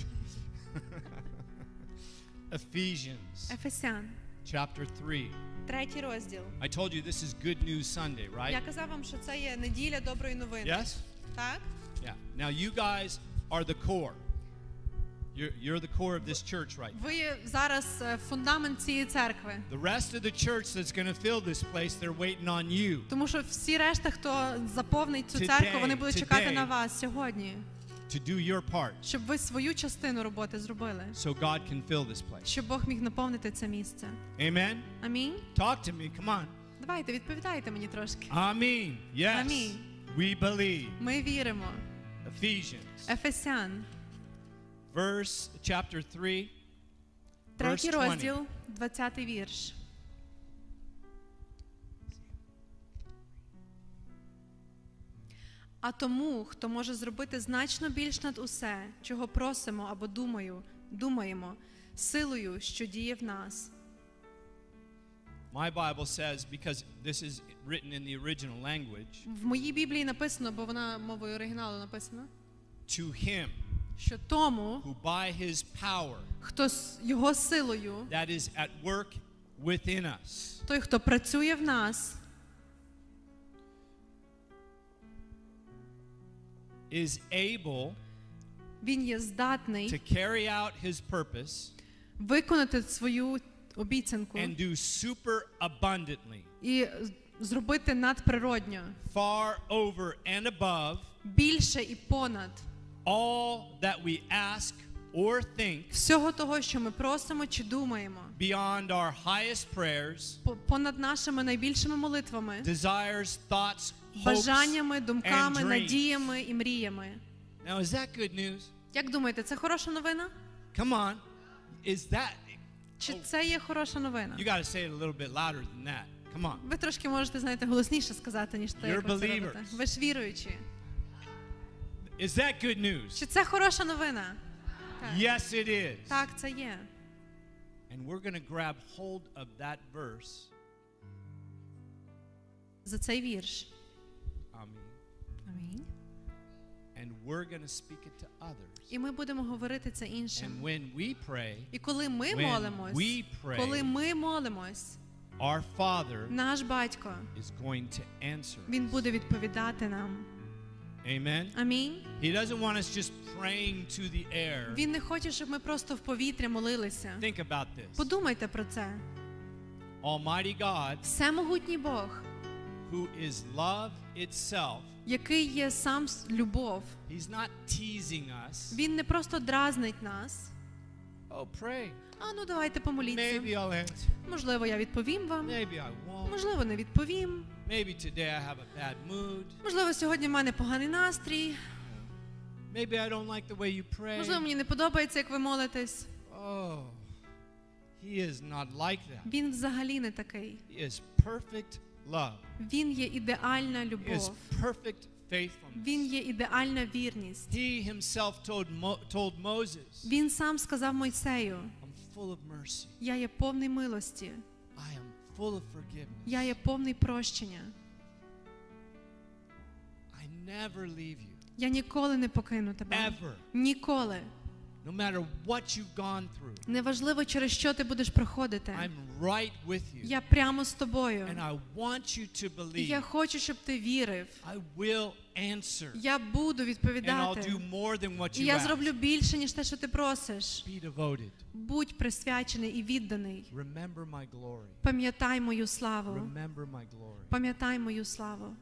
Ephesians Ефесян, chapter three. третій розділ. I told you this is Good News Sunday, right? Я казав вам, що це є неділя доброї новини. Yes? Так? Yeah. Now you guys are the core. You're, you're the core of this church right now. Ви є зараз е, фундамент цієї церкви. The rest of the church that's going to fill this place, they're waiting on you Тому що всі решта, хто заповнить цю Today, церкву, вони будуть чекати today. на вас сьогодні, to do your part щоб ви свою частину роботи зробили, so God can fill this place. щоб Бог міг наповнити це місце. Amen? Амінь. Talk to me. Come on. Давайте, відповідайте мені трошки. Amen. Yes. Amen. We believe. Ми віримо. Ephesians, Ефесян, verse chapter three, verse третій twenty. розділ, двадцятий вірш. А тому, хто може зробити значно більш над усе, чого просимо або думаю, думаємо, силою, що діє в нас. My Bible says, because this is written in the original language, В моїй Біблії написано, бо вона мовою оригіналу написано, to him що тому, who by his power хто з його силою, that is at work within us, той, хто працює в нас, is able він є здатний to carry out his purpose виконати свою обіцянку and do super abundantly, і зробити надприродньо, far over and above більше і понад all that we ask or think, всього того, що ми просимо чи думаємо, beyond our highest prayers, по- понад нашими найбільшими молитвами, desires, thoughts, hopes, бажаннями, думками, and dreams. надіями і мріями. Now, is that good news? Як думаєте, це хороша новина? Come on. Is that, Чи це є хороша новина? you got to say it a little bit louder than that. Come on. Ви трошки можете, знаєте, голосніше сказати, ніж те, You're як ви це believers. робите. Ви ж віруючі. Is that good news? Чи це хороша новина? Так, Yes, it is. так, це є. And we're going to grab hold of that verse. За цей вірш. Amen. Амінь. And we're going to speak it to others. І ми будемо говорити це іншим. And when we pray, І коли ми when молимось, we pray, коли ми молимось, our Father наш батько, is going to answer він us. буде відповідати нам. Amen. Амінь. He doesn't want us just praying to the air. Він не хоче, щоб ми просто в повітря молилися. Think about this. Подумайте про це. Almighty God, Всемогутній Бог, who is love itself, який є сам с- любов, He's not teasing us. він не просто дразнить нас. Oh, pray. А ну давайте помоліться. Maybe I'll answer. Можливо, я відповім вам. Maybe I won't. Можливо, не відповім. Maybe today I have a bad mood. Можливо, сьогодні в мене поганий настрій. Maybe I don't like the way you pray. Можливо, мені не подобається, як ви молитесь. Oh, He is not like that. Він взагалі не такий. He is perfect love. Він є ідеальна He is любов. perfect faithfulness. Він є ідеальна вірність. He himself told, Mo- told Moses, Він сам сказав Мойсею, I'm full of mercy. я є повний милості, I am full of forgiveness. я є повний прощення. I never leave you. Я ніколи не покину тебе. Ever. Ніколи. No matter what you've gone through, Неважливо, через що ти будеш проходити. I'm right with you. Я прямо з тобою. And I want you to І believe я хочу, щоб ти вірив. I will answer. Я буду And I'll відповідати. do more than what І you я ask. зроблю більше, ніж те, що ти просиш. Be devoted. Будь присвячений і відданий. Remember my glory. Пам'ятай мою славу. Remember my glory. Пам'ятай мою славу.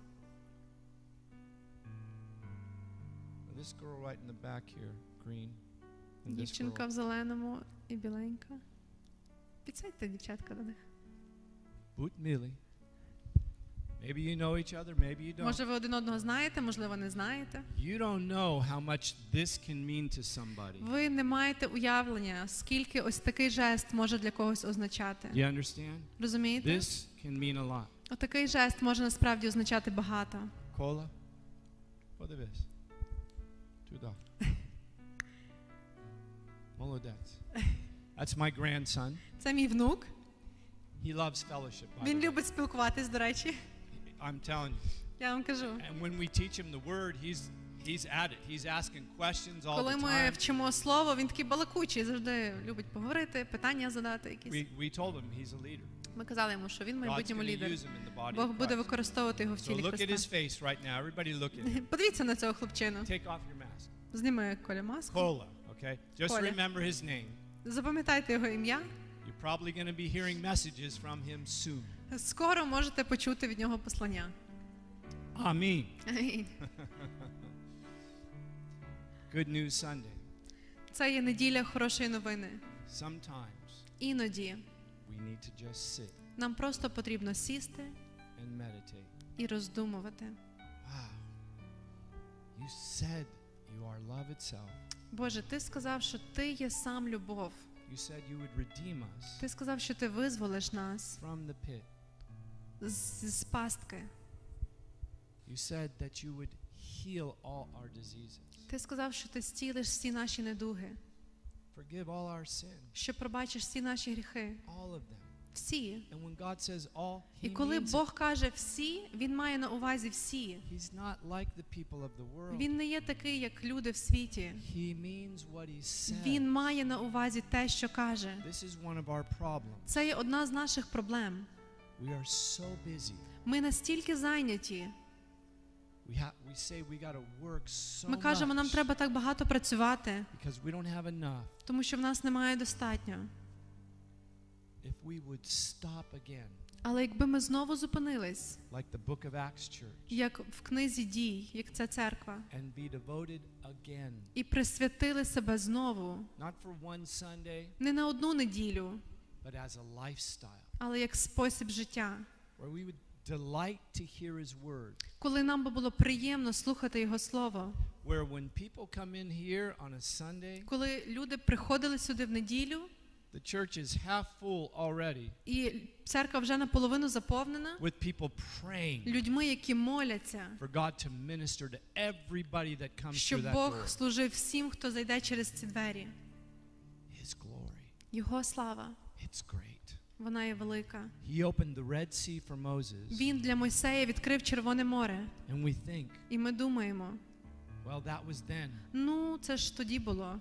This girl right in the back here, green. And this Дівчинка girl. в зеленому і біленька. Підсядьте, дівчатка, до них. Boot Millie. Maybe you know each other, maybe you don't. Може, ви один одного знаєте, можливо, не знаєте. You don't know how much this can mean to somebody. Ви не маєте уявлення, скільки ось такий жест може для когось означати. You understand? Розумієте? This can mean a lot. Отакий жест може насправді означати багато. Кола? Подивись. Туди. Молодець. That's my grandson. Це мій внук. He loves fellowship. by Він the way. любить спілкуватись, до речі. I'm telling you. Я вам кажу. And when we teach him the word, he's he's at it. He's asking questions all Коли the ми time. вчимо слово, він такий балакучий, завжди любить поговорити, питання задати якісь. We we told him he's a leader. Ми казали йому, що він God's майбутньому going to лідер. use him in the body Бог of буде Christ. використовувати його в So тілі look at his Христа. face right now. Everybody look at him. Подивіться на цього хлопчину. Take off your mask. Зніми Коля маску. Кола, okay? Just Коля. remember his name. Запам'ятайте його ім'я. You're probably going to be hearing messages from him soon. Скоро можете почути від нього послання. Amen. Good News Sunday. Це є неділя хорошої новини. Sometimes Іноді we need to just sit нам просто потрібно сісти and meditate. і роздумувати. Wow. You said you are love itself. Боже, ти сказав, що ти є сам любов. You said you would redeem us Ти сказав, що ти визволиш нас from the pit. з, з пастки. You said that you would heal all our diseases. Ти сказав, що ти зцілиш всі наші недуги, Forgive all our sin. що пробачиш всі наші гріхи. All of them. Всі. And when God says all, І he коли means it. Бог каже всі, Він має на увазі всі. He's not like the people of the world. Він не є такий, як люди в світі. He means what he said. Він має на увазі те, що каже. This is one of our problems. Це є одна з наших проблем. We are so busy. Ми настільки зайняті. We have we say we got to work so Ми кажемо, нам much треба так багато працювати, because we don't have enough. тому що в нас немає достатньо. If we would stop again, Але якби ми знову зупинились, like the book of Acts church, як в книзі дій, як ця церква, and be devoted again, і присвятили себе знову, not for one Sunday, не на одну неділю, but as a lifestyle, але як спосіб життя, where we would delight to hear his word, коли нам би було приємно слухати Його Слово, where when people come in here on a Sunday, коли люди приходили сюди в неділю, the church is half full already і церква вже наполовину заповнена with people praying людьми, які моляться, for God to minister to everybody that comes through щоб that Бог door. служив всім, хто зайде через ці двері. His glory, Його слава, it's great. вона є велика. He opened the Red Sea for Moses, Він для Мойсея відкрив Червоне море. and we think, І ми думаємо, well, that was then. ну, це ж тоді було.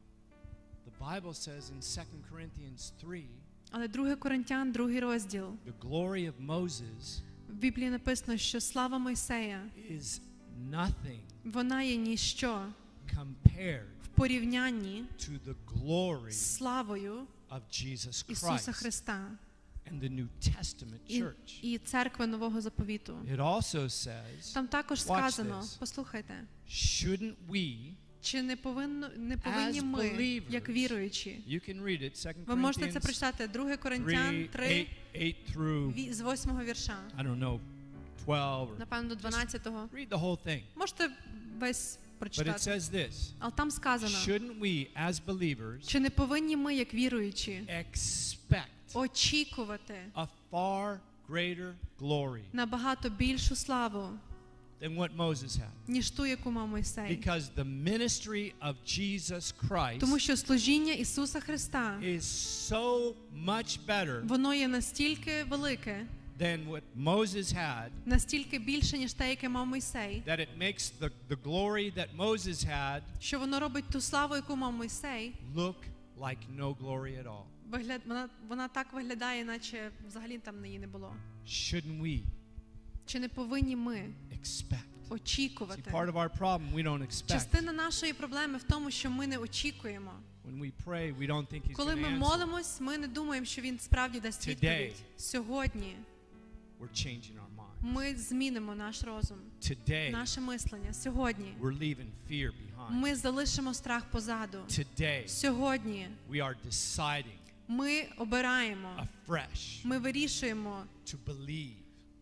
The Bible says in Second Corinthians three, Але Друге Коринтян, другий розділ, the glory of Moses в Біблії написано, що слава Мойсея, is nothing вона є ніщо compared в порівнянні to the glory з славою of Jesus Ісуса Christ Христа and the New Testament і, church. і церкви Нового Заповіту. It also says, Там також watch сказано, this, послухайте, shouldn't we, чи не повинно не повинні as ми, believers, як віруючі? you can read it, Second Ви можете це Corinthians прочитати, Друге Коринтян three, три, eight, eight through, ві- з восьмого вірша, I don't know, twelve, or напевно, до дванадцятого. read the whole thing. Можете весь But it прочитати. says this, Але там сказано, shouldn't we, as believers, чи не повинні ми, як віруючі, expect очікувати a far greater glory набагато більшу славу, than what Moses had? ніж ту, яку мав Мойсей? Because the ministry of Jesus Christ Тому що служіння Ісуса Христа, is so much better воно є настільки велике, than what Moses had, настільки більше, ніж те, яке мав Мойсей, that it makes the, the glory that Moses had що воно робить ту славу, яку мав Мойсей, look like no glory at all. вигляд, вона, вона так виглядає, наче взагалі там її не було. Shouldn't we Чи не повинні ми expect? See, очікувати? part of our problem, we don't expect. Частина нашої проблеми в тому, що ми не очікуємо. When we pray, we don't think he's Коли going ми to answer. молимось, ми не думаємо, що Він справді дасть Today. відповідь. Сьогодні We're changing our mind. ми змінимо наш розум, Today, наше мислення. Сьогодні we're leaving fear behind. ми залишимо страх позаду. Today, Сьогодні we are deciding ми обираємо, afresh ми вирішуємо to believe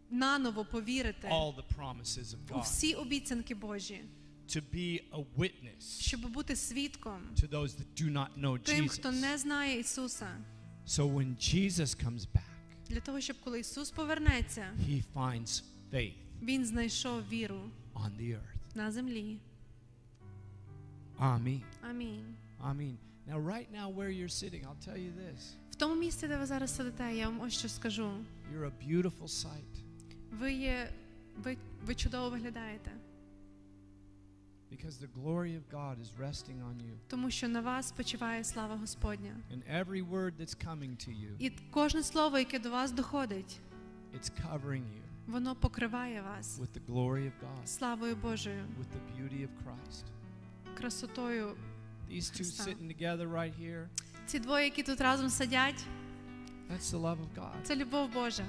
наново повірити all the promises of у God, всі обіцянки Божі, to be a witness щоб бути свідком to those that do not know тим, хто Jesus. не знає Ісуса. So when Jesus comes back, Для того, щоб коли Ісус повернеться, he finds faith Він знайшов віру on the earth. на землі. Amen. Амінь. Amen. Now, right now, where you're sitting, I'll tell you this. В тому місці, де ви зараз сидите, я вам ось що скажу. You're a beautiful sight Ви є, ви, ви чудово виглядаєте, because the glory of God is resting on you. тому що на вас спочиває слава Господня. And every word that's coming to you, І кожне слово, яке до вас доходить, it's covering you воно покриває вас with the glory of God, славою Божою, with the beauty of Christ. красотою. These two Христа. sitting together right here, Ці двоє, які тут разом сидять, that's the love of God. це любов Божа.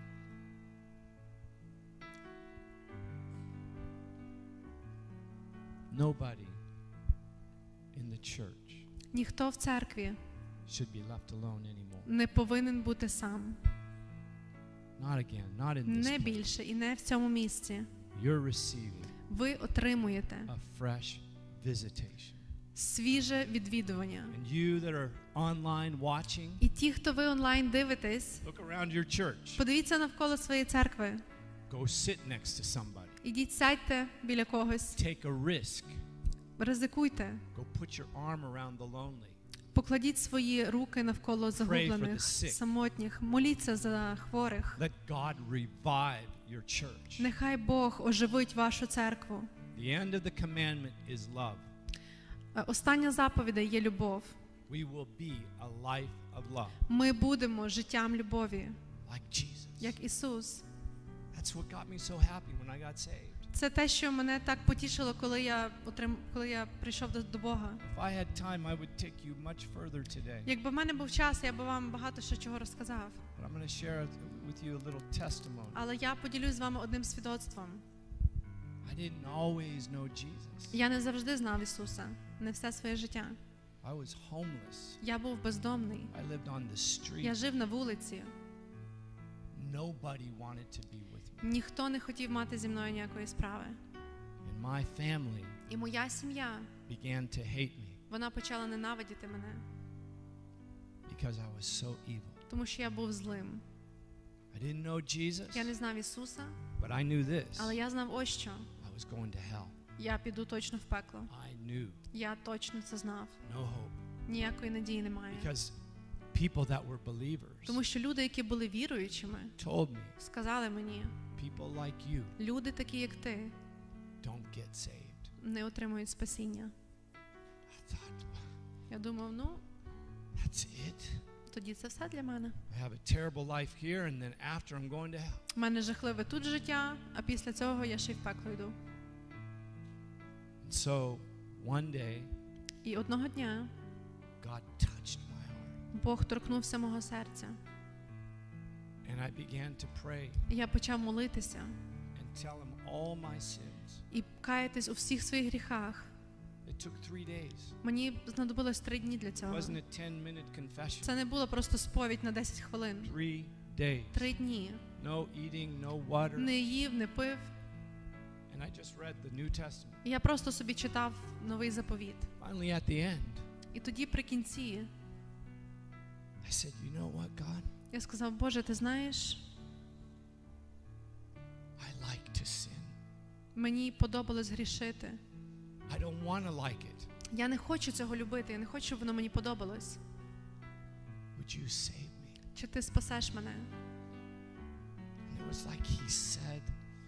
Nobody in the church Ніхто в церкві should be left alone anymore. не повинен бути сам. Not again, not in this Не place. більше і не в цьому місці. You're receiving Ви отримуєте a fresh visitation. свіже відвідування. And you that are online watching, І ті, хто ви онлайн дивитесь, look around your church. подивіться навколо своєї церкви. Go sit next to somebody. Ідіть, сядьте біля когось, Take a risk. ризикуйте. Go put your arm around the lonely. Покладіть свої руки навколо загублених, sick. самотніх. Моліться за хворих. Let God revive your church. Нехай Бог оживить вашу церкву. The end of the commandment is love. Е, Остання заповідь є любов. We will be a life of love, Ми будемо життям любові, like Jesus. як Ісус. That's what got me so happy when I got saved. Це те, що мене так потішило, коли я отрим... коли я прийшов до, до Бога. If I had time, I would take you much further today. Якби в мене був час, я би вам багато що чого розказав. But I'm going to share with you a little testimony. Але я поділюсь з вами одним свідоцтвом. I didn't always know Jesus. Я не завжди знав Ісуса, не все своє життя. I was homeless. Я був бездомний. I lived on the street. Я жив на вулиці. Nobody wanted to be with me. Ніхто не хотів мати зі мною ніякої справи. And my family І моя сім'я, began to hate me вона почала ненавидіти мене, because I was so evil. тому що я був злим. I didn't know Jesus, Я не знав Ісуса, but I knew this. але я знав ось що. I was going to hell. Я піду точно в пекло. I knew Я точно це знав. no hope Ніякої надії немає. because people that were believers Тому що люди, які були віруючими, told me, сказали мені, people like you люди такі, як ти, don't get saved. не отримують спасіння. I thought, Я думав, ну, that's it. тоді це все для мене. I have a terrible life here, and then after I'm going to hell. У мене жахливе тут життя, а після цього я ще й в пекло йду. And so one day, І одного дня God touched my heart, Бог торкнувся мого серця. and I began to pray І я почав молитися and tell Him all my sins. і каятись у всіх своїх гріхах. It took three days. Мені знадобилось три дні для It цього. wasn't a ten-minute confession. Це не було просто сповідь на десять хвилин. Three days. Три дні. No eating, no water. Не їв, не пив. And I just read the New Testament. І я просто собі читав новий заповіт. Finally, at the end, І тоді при кінці I said, you know what, God? я сказав, Боже, ти знаєш, I like to sin. мені подобалось грішити. I don't want to like it. Я не хочу цього любити, я не хочу, щоб воно мені подобалось. Would you save me? Чи ти спасеш мене? And it was like He said,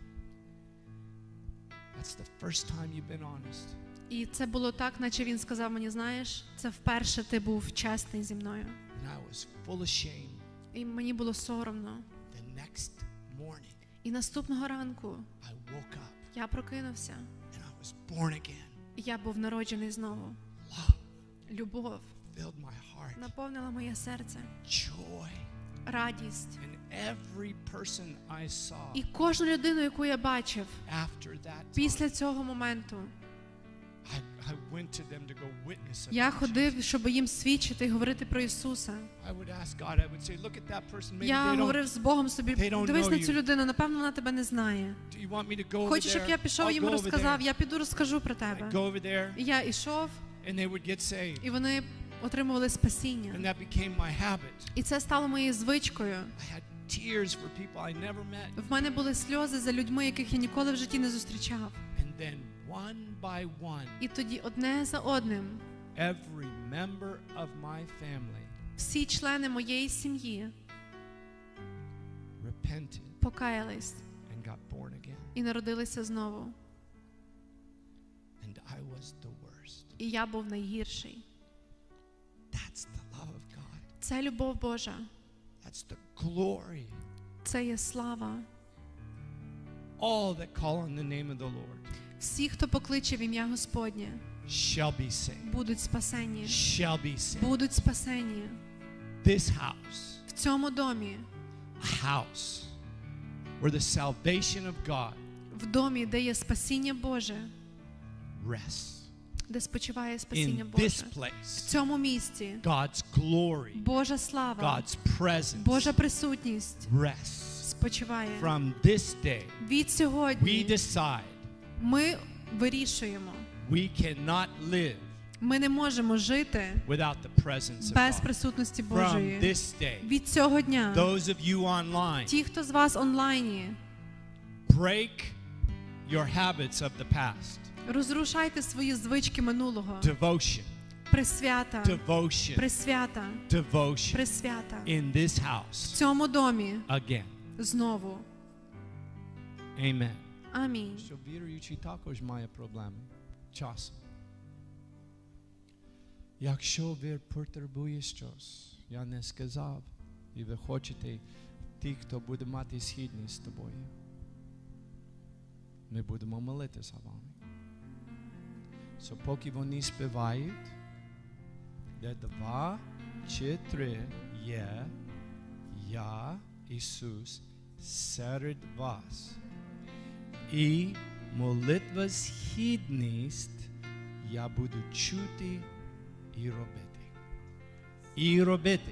that's the first time you've been honest. І це було так, наче він сказав мені, знаєш, це вперше ти був чесний зі мною. And I was full of shame. І мені було соромно. The next morning, І наступного ранку I woke up я прокинувся. and I was born again. І я був народжений знову. Love Любов filled my heart. наповнила моє серце. Joy. Радість. And every person I saw І кожну людину, яку я бачив after that після time, цього моменту, I, I went to them to go witness Я about ходив, Jesus. щоб їм свідчити і говорити про Ісуса. I would ask God, I would say, look at that person, maybe Я they don't, говорив з Богом собі, they don't дивись know на you. цю людину, напевно, вона тебе не знає. do you want me to go over Хочеш, there? щоб я пішов, I'll їм go over розказав, there. я піду розкажу про I'd тебе. go over there, І я ішов, and they would get saved. і вони отримували And спасіння. that became my habit. І це стало моєю звичкою. I had tears for people I never met. В мене були сльози за людьми, яких я ніколи в житті не зустрічав. And then one by one, І тоді одне за одним every member of my family всі члени моєї сім'ї repented покаялись and got born again. і народилися знову. And I was the worst. І я був найгірший. That's the love of God. Це любов Божа. That's the glory. Це є слава. All that call on the name of the Lord Всі, хто покличе в ім'я Господнє, shall be saved. будуть спасені. Shall be saved. Будуть спасені. This house, В цьому домі, a house where the salvation of God в домі, де є спасіння Боже, rests. де спочиває спасіння In Боже. this В place, цьому місці God's glory, Божа слава, God's presence Божа присутність rests. спочиває. From this day, Від we сьогодні decide ми вирішуємо, we cannot live ми не можемо жити without the presence of без God. присутності From Божої. this day, Від цього дня, those of you online, ті, хто з вас онлайні, break your habits of the past. розрушайте свої звички минулого. Devotion, Присвята, devotion, присвята, devotion присвята. in this В house цьому домі again. знову. Amen. Амінь. Що віруючі також має проблеми часом. Якщо ви потребуєте щось, я не сказав, і ви хочете ті, хто буде мати східність з тобою, ми будемо молитися за вами. So, поки вони співають, де два чи три є, я, Ісус, серед вас. І молитва східність я буду чути і робити. І робити.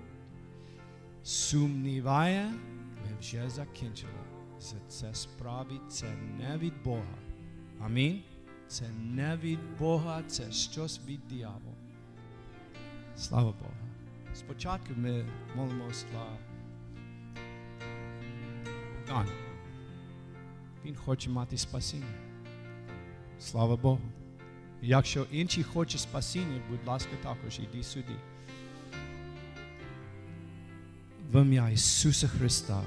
Сумніває, ми вже закінчили. Це, це справді, це не від Бога. Амінь. Це не від Бога, це щось від диявола. Слава Богу. Спочатку ми молимося для Богдана. Він хоче мати спасіння. Слава Богу. Якщо інші хочуть спасіння, будь ласка, також іди сюди. В ім'я Ісуса Христа.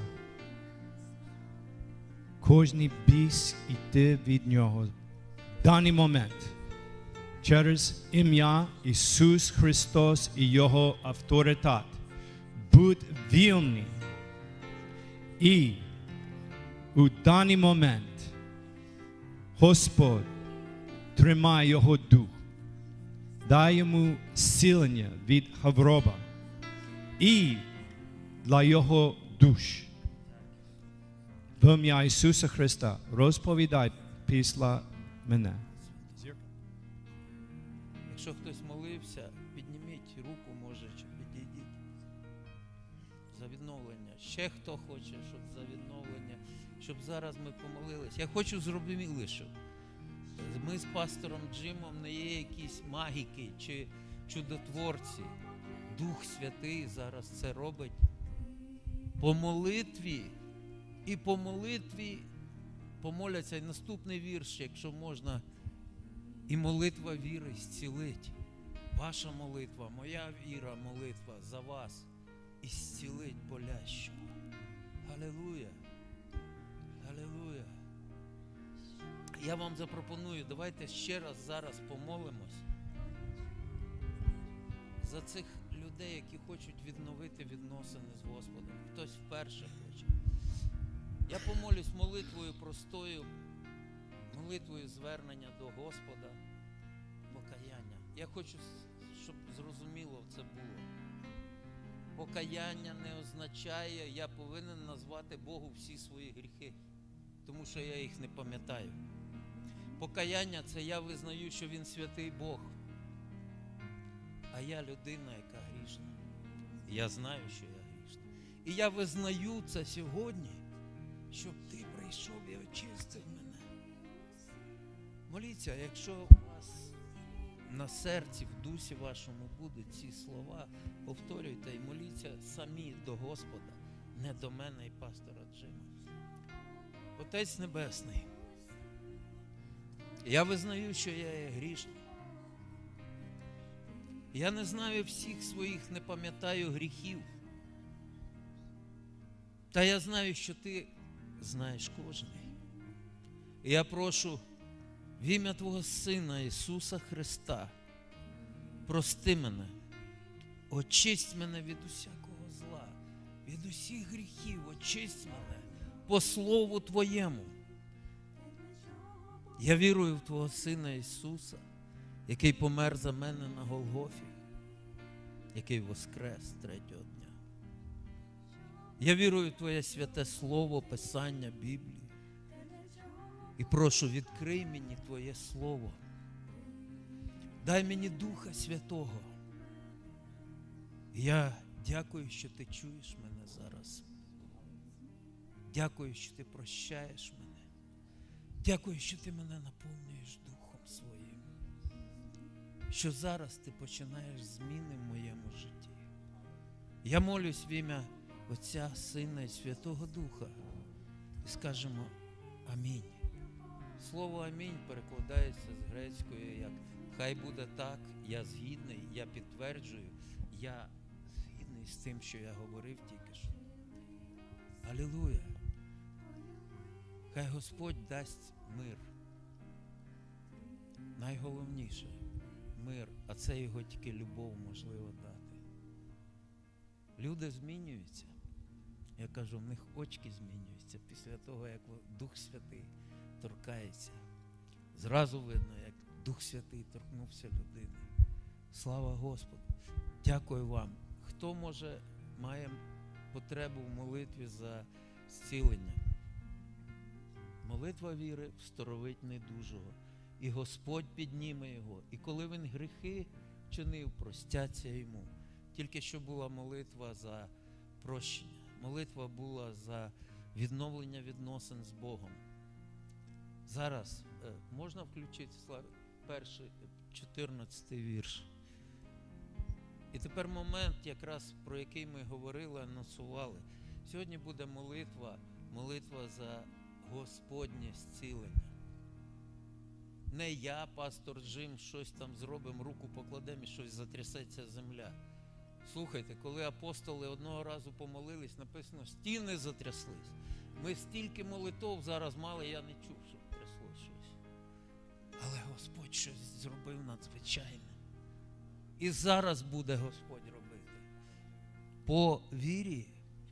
Кожний біс іде від Нього в даний момент. Через ім'я Ісус Христос і Його авторитет. Будь вільний. І у даний момент Господь тримає його дух, дай йому зцілення від хвороби і для його душ. В ім'я Ісуса Христа розповідай після мене. Якщо хтось молився, підніміть руку, може, чи підійдіть. За відновлення. Ще хто хоче, щоб за відновлення, щоб зараз ми помолились. Я хочу зрозуміти, що ми з пастором Джимом не є якісь магіки чи чудотворці. Дух Святий зараз це робить по молитві. І по молитві помоляться. І наступний вірш, якщо можна, і молитва віри зцілить. Ваша молитва, моя віра, молитва за вас і зцілить болящого. Алілуя! Алілуя! Я вам запропоную, давайте ще раз зараз помолимось за цих людей, які хочуть відновити відносини з Господом. Хтось вперше хоче. Я помолюсь молитвою простою, молитвою звернення до Господа, покаяння. Я хочу, щоб зрозуміло це було. Покаяння не означає, я повинен назвати Богу всі свої гріхи, тому що я їх не пам'ятаю. Покаяння – це я визнаю, що Він святий Бог. А я людина, яка грішна. І я знаю, що я грішна. І я визнаю це сьогодні, щоб ти прийшов і очистив мене. Моліться, якщо у вас на серці, в дусі вашому будуть ці слова, повторюйте і моліться самі до Господа, не до мене і пастора Джима. Отець Небесний, я визнаю, що я є грішний. Я не знаю всіх своїх, не пам'ятаю гріхів. Та я знаю, що ти знаєш кожний. І я прошу в ім'я Твого Сина Ісуса Христа, прости мене, очисть мене від усякого зла, від усіх гріхів, очисть мене по Слову Твоєму. Я вірую в Твого Сина Ісуса, який помер за мене на Голгофі, який воскрес третього дня. Я вірую в Твоє святе Слово, Писання, Біблії. І прошу, відкрий мені Твоє Слово. Дай мені Духа Святого. І я дякую, що Ти чуєш мене зараз. Дякую, що Ти прощаєш мене. Дякую, що Ти мене наповнюєш Духом Своїм. Що зараз Ти починаєш зміни в моєму житті. Я молюсь в ім'я Отця, Сина і Святого Духа. І скажемо амінь. Слово амінь перекладається з грецької як хай буде так, я згідний, я підтверджую, я згідний з тим, що я говорив тільки що. Алілуя! Хай Господь дасть мир. Найголовніше – мир, а це його тільки любов можливо дати. Люди змінюються. Я кажу, в них очки змінюються після того, як Дух Святий торкається. Зразу видно, як Дух Святий торкнувся людини. Слава Господу! Дякую вам. Хто може, має потребу в молитві за зцілення? Молитва віри всторовить недужого. І Господь підніме його. І коли він гріхи чинив, простяться йому. Тільки що була молитва за прощення. Молитва була за відновлення відносин з Богом. Зараз е, можна включити перший, чотирнадцятий вірш. І тепер момент, якраз про який ми говорили, анонсували. Сьогодні буде молитва, молитва за Господнє зцілення. Не я, пастор Джим, щось там зробимо, руку покладемо і щось затрясеться земля. Слухайте, коли апостоли одного разу помолились, написано, стіни затряслись. Ми стільки молитов зараз мали, я не чув, щоб трясло щось. Але Господь щось зробив надзвичайне. І зараз буде Господь робити. По вірі.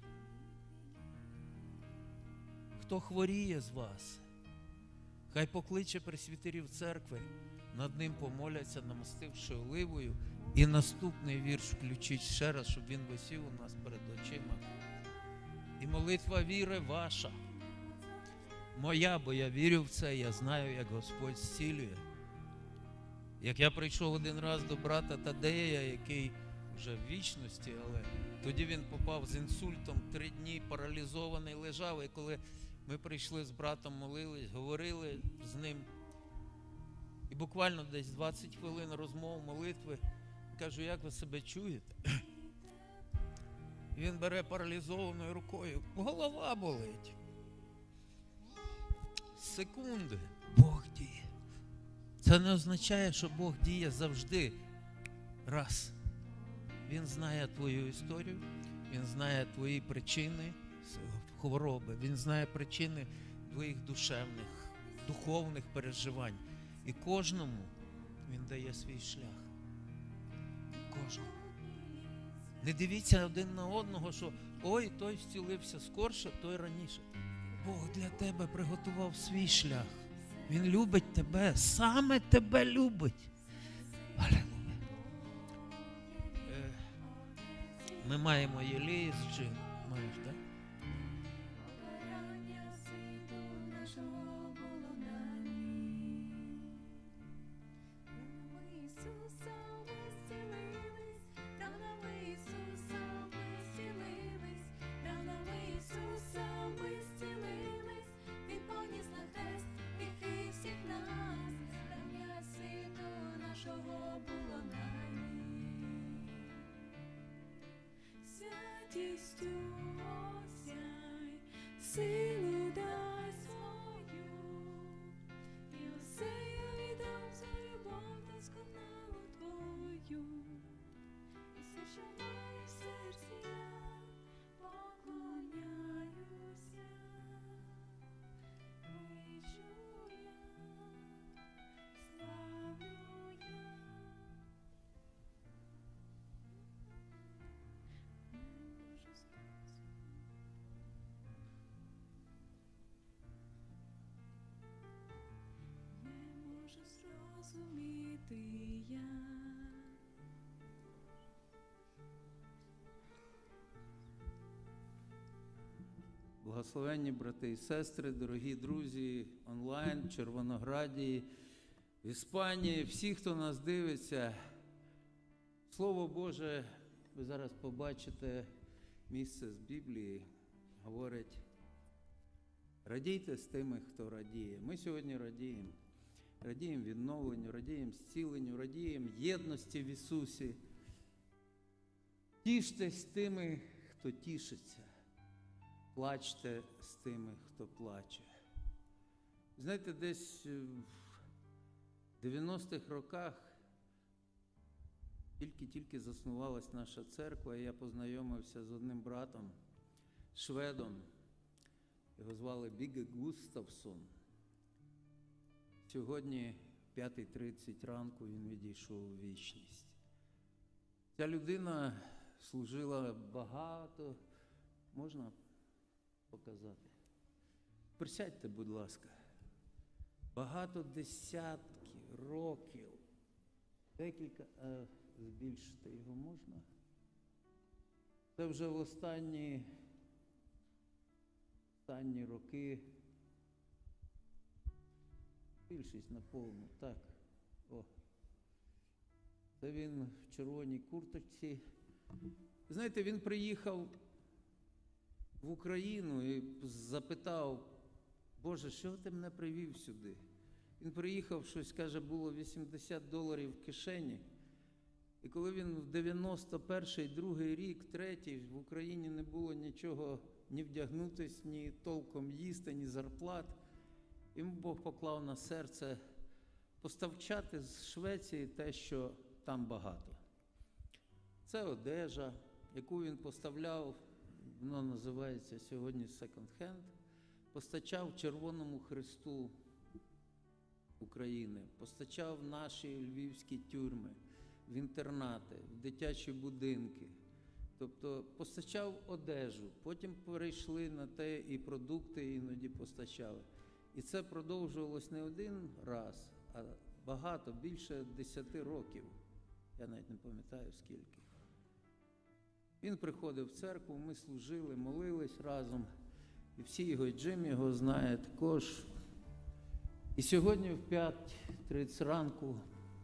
Хто хворіє з вас, хай покличе пресвітерів церкви, над ним помоляться, намастивши оливою. І наступний вірш включіть ще раз, щоб він висів у нас перед очима. І молитва віри ваша. Моя, бо я вірю в це, я знаю, як Господь зцілює. Як я прийшов один раз до брата Тадея, який вже в вічності, але тоді він попав з інсультом, три дні паралізований, лежав. І коли ми прийшли з братом, молились, говорили з ним, і буквально десь двадцять хвилин розмов, молитви, кажу, як ви себе чуєте? Він бере паралізованою рукою, голова болить. Секунди, Бог діє. Це не означає, що Бог діє завжди. Раз. Він знає твою історію, він знає твої причини хвороби, він знає причини твоїх душевних, духовних переживань. І кожному він дає свій шлях. Кожному. Не дивіться один на одного, що ой, той зцілився скорше, той раніше. Бог для тебе приготував свій шлях. Він любить тебе, саме тебе любить. Алілуя. Е, ми маємо Єлії з Джин. Маєш, так? силу дай свою, і усе я віддам за любов досконалу твою. І все, що маю в серці, я поклоняюся, кличу я, славлю я. Не можу зразу, не можу зрозуміти я. Благословенні брати і сестри, дорогі друзі, онлайн, в Червонограді, в Іспанії, всі, хто нас дивиться. Слово Боже, ви зараз побачите місце з Біблії, говорить, радійте з тими, хто радіє. Ми сьогодні радіємо. Радіємо відновленню, радіємо зціленню, радіємо єдності в Ісусі. Тіштесь з тими, хто тішиться. Плачте з тими, хто плаче. Знаєте, десь в дев'яностих роках тільки-тільки заснувалась наша церква, і я познайомився з одним братом, шведом. Його звали Біге Густавсон. Сьогодні, п'ята тридцять ранку, він відійшов у вічність. Ця людина служила багато, можна показати? Присядьте, будь ласка. Багато десятків років, декілька, а збільшити його можна? Це вже в останні, останні роки, більшість наповну, так, о. Це він в червоній курточці. Знаєте, він приїхав в Україну і запитав, Боже, що ти мене привів сюди? Він приїхав, щось, каже, було вісімдесят доларів в кишені. І коли він в дев'яносто перший, другий рік, третій, в Україні не було нічого ні вдягнутись, ні толком їсти, ні зарплат, йому Бог поклав на серце поставчати з Швеції те, що там багато. Це одежа, яку він поставляв, воно називається сьогодні секонд-хенд, постачав Червоному Хресту України, постачав наші львівські тюрми, в інтернати, в дитячі будинки. Тобто постачав одежу, потім перейшли на те і продукти іноді постачали. І це продовжувалось не один раз, а багато, більше десяти років. Я навіть не пам'ятаю скільки. Він приходив в церкву, ми служили, молились разом. І всі його, і Джим його знає також. І сьогодні в п'ята тридцять ранку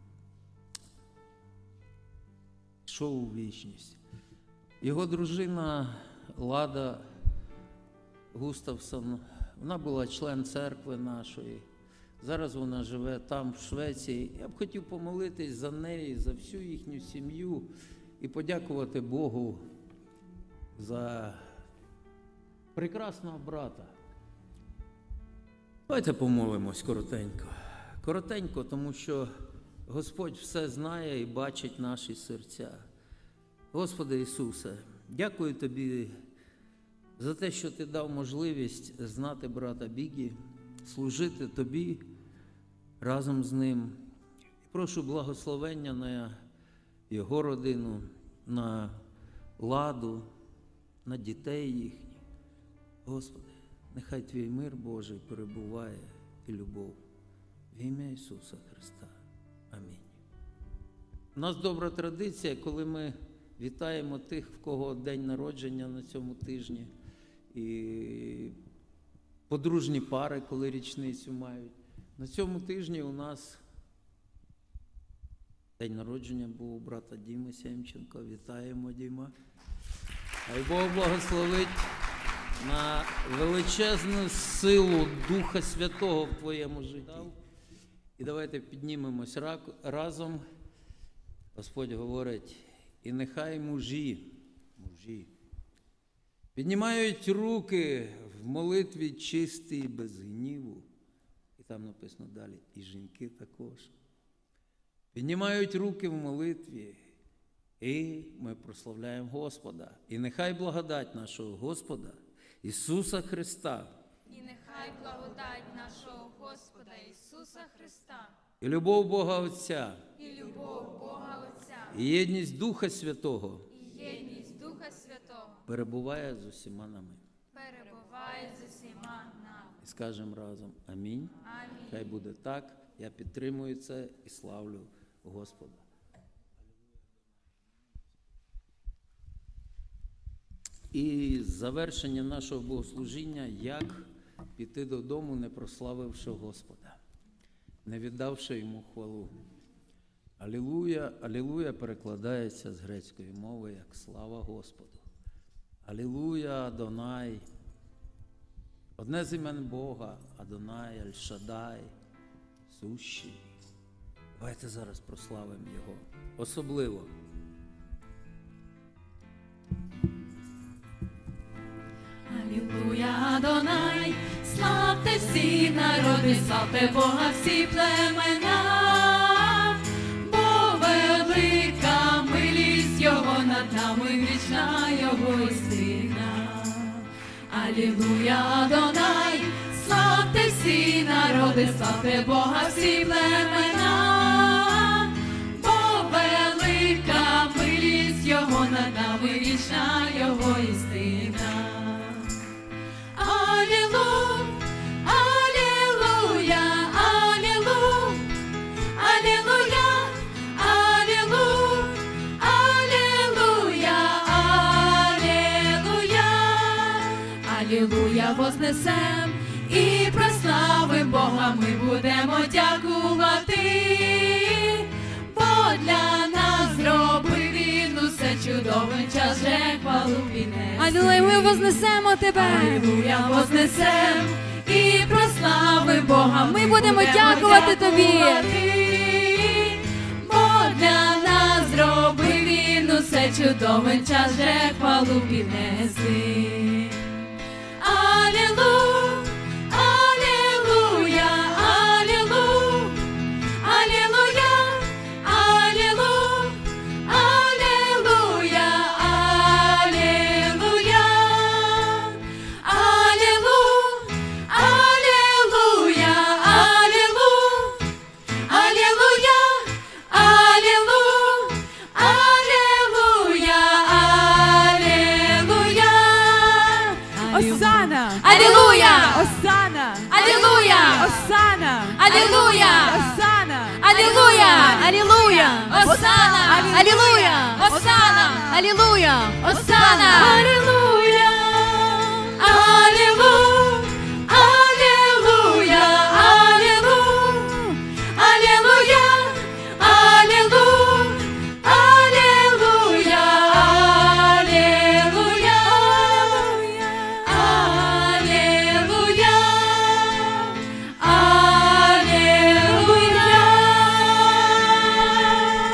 йшов у вічність. Його дружина Лада Густавсон, вона була член церкви нашої. Зараз вона живе там, в Швеції. Я б хотів помолитись за неї, за всю їхню сім'ю і подякувати Богу за прекрасного брата. Давайте помолимось коротенько. Коротенько, тому що Господь все знає і бачить наші серця. Господи Ісусе, дякую Тобі за те, що Ти дав можливість знати брата Бігі, служити Тобі разом з ним. Прошу благословення на його родину, на Ладу, на дітей їхніх. Господи, нехай Твій мир Божий перебуває і любов. В ім'я Ісуса Христа. Амінь. У нас добра традиція, коли ми вітаємо тих, в кого день народження на цьому тижні, і подружні пари, коли річницю мають. На цьому тижні у нас день народження був у брата Діми Сємченко. Вітаємо, Діма. Хай Бог благословить на величезну силу Духа Святого в твоєму житті. І давайте піднімемось разом. Господь говорить, і нехай мужі, мужі, піднімають руки в молитві чистий, без гніву. І там написано далі, і жінки також. Піднімають руки в молитві, і ми прославляємо Господа. І нехай благодать нашого Господа, Ісуса Христа, І нехай благодать нашого Господа Ісуса Христа, і любов Бога Отця, і любов Бога Отця, і єдність Духа Святого і єдність Духа Святого перебуває з усіма нами. перебуває з усіма нами. І скажемо разом амінь. Амінь. Хай буде так. Я підтримую це і славлю Господа. І завершення нашого богослужіння, як піти додому, не прославивши Господа, не віддавши йому хвалу. Алілуя, алілуя перекладається з грецької мови як слава Господу. Алілуя, Адонай. Одне з імен Бога, Адонай, Аль-Шадай, сущий. Давайте зараз прославимо Його. Особливо. Алілуя, Адонай, славте всі народи, славте Бога всі племена, бо велика милість Його над нами, вічна Його істина. Алілуя, Адонай, славте всі народи, славте Бога всі племена, бо велика милість Його над нами, вічна Його істина. Алілуя, алілуя, алілуя, алілуя, алілуя, алілуя, алілуя, алілуя, вознесем і прославим Бога, ми будемо дякувати, бо для нас зробив Він усе чудовим, час же хвалу піднести. Алілуя, ми вознесемо тебе. Алілуя, вознесем і прославим Бога, Ми будемо дякувати тобі. бо для нас зробив Він усе чудовим, час же хвалу піднести. Алілуя, алілуя, алілуя, алілуя, алілуя, алілуя, алілуя, алілуя, алілуя, алілуя, алілуя, алілуя, алілуя, алілуя. Осана! Алілуя! Осана! Алілуя! Осана! Алілуя! Осана! Алілуя! Алілуя! Осана! Алілуя! Осана! Алілуя! Осана! Алілуя! Алілуя! Алілуя! Алілуя! Алілуя! Алілуя! Алілуя! Алілуя!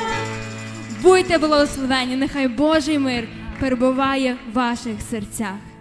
Будьте благословені, нехай Божий мир перебуває в ваших серцях.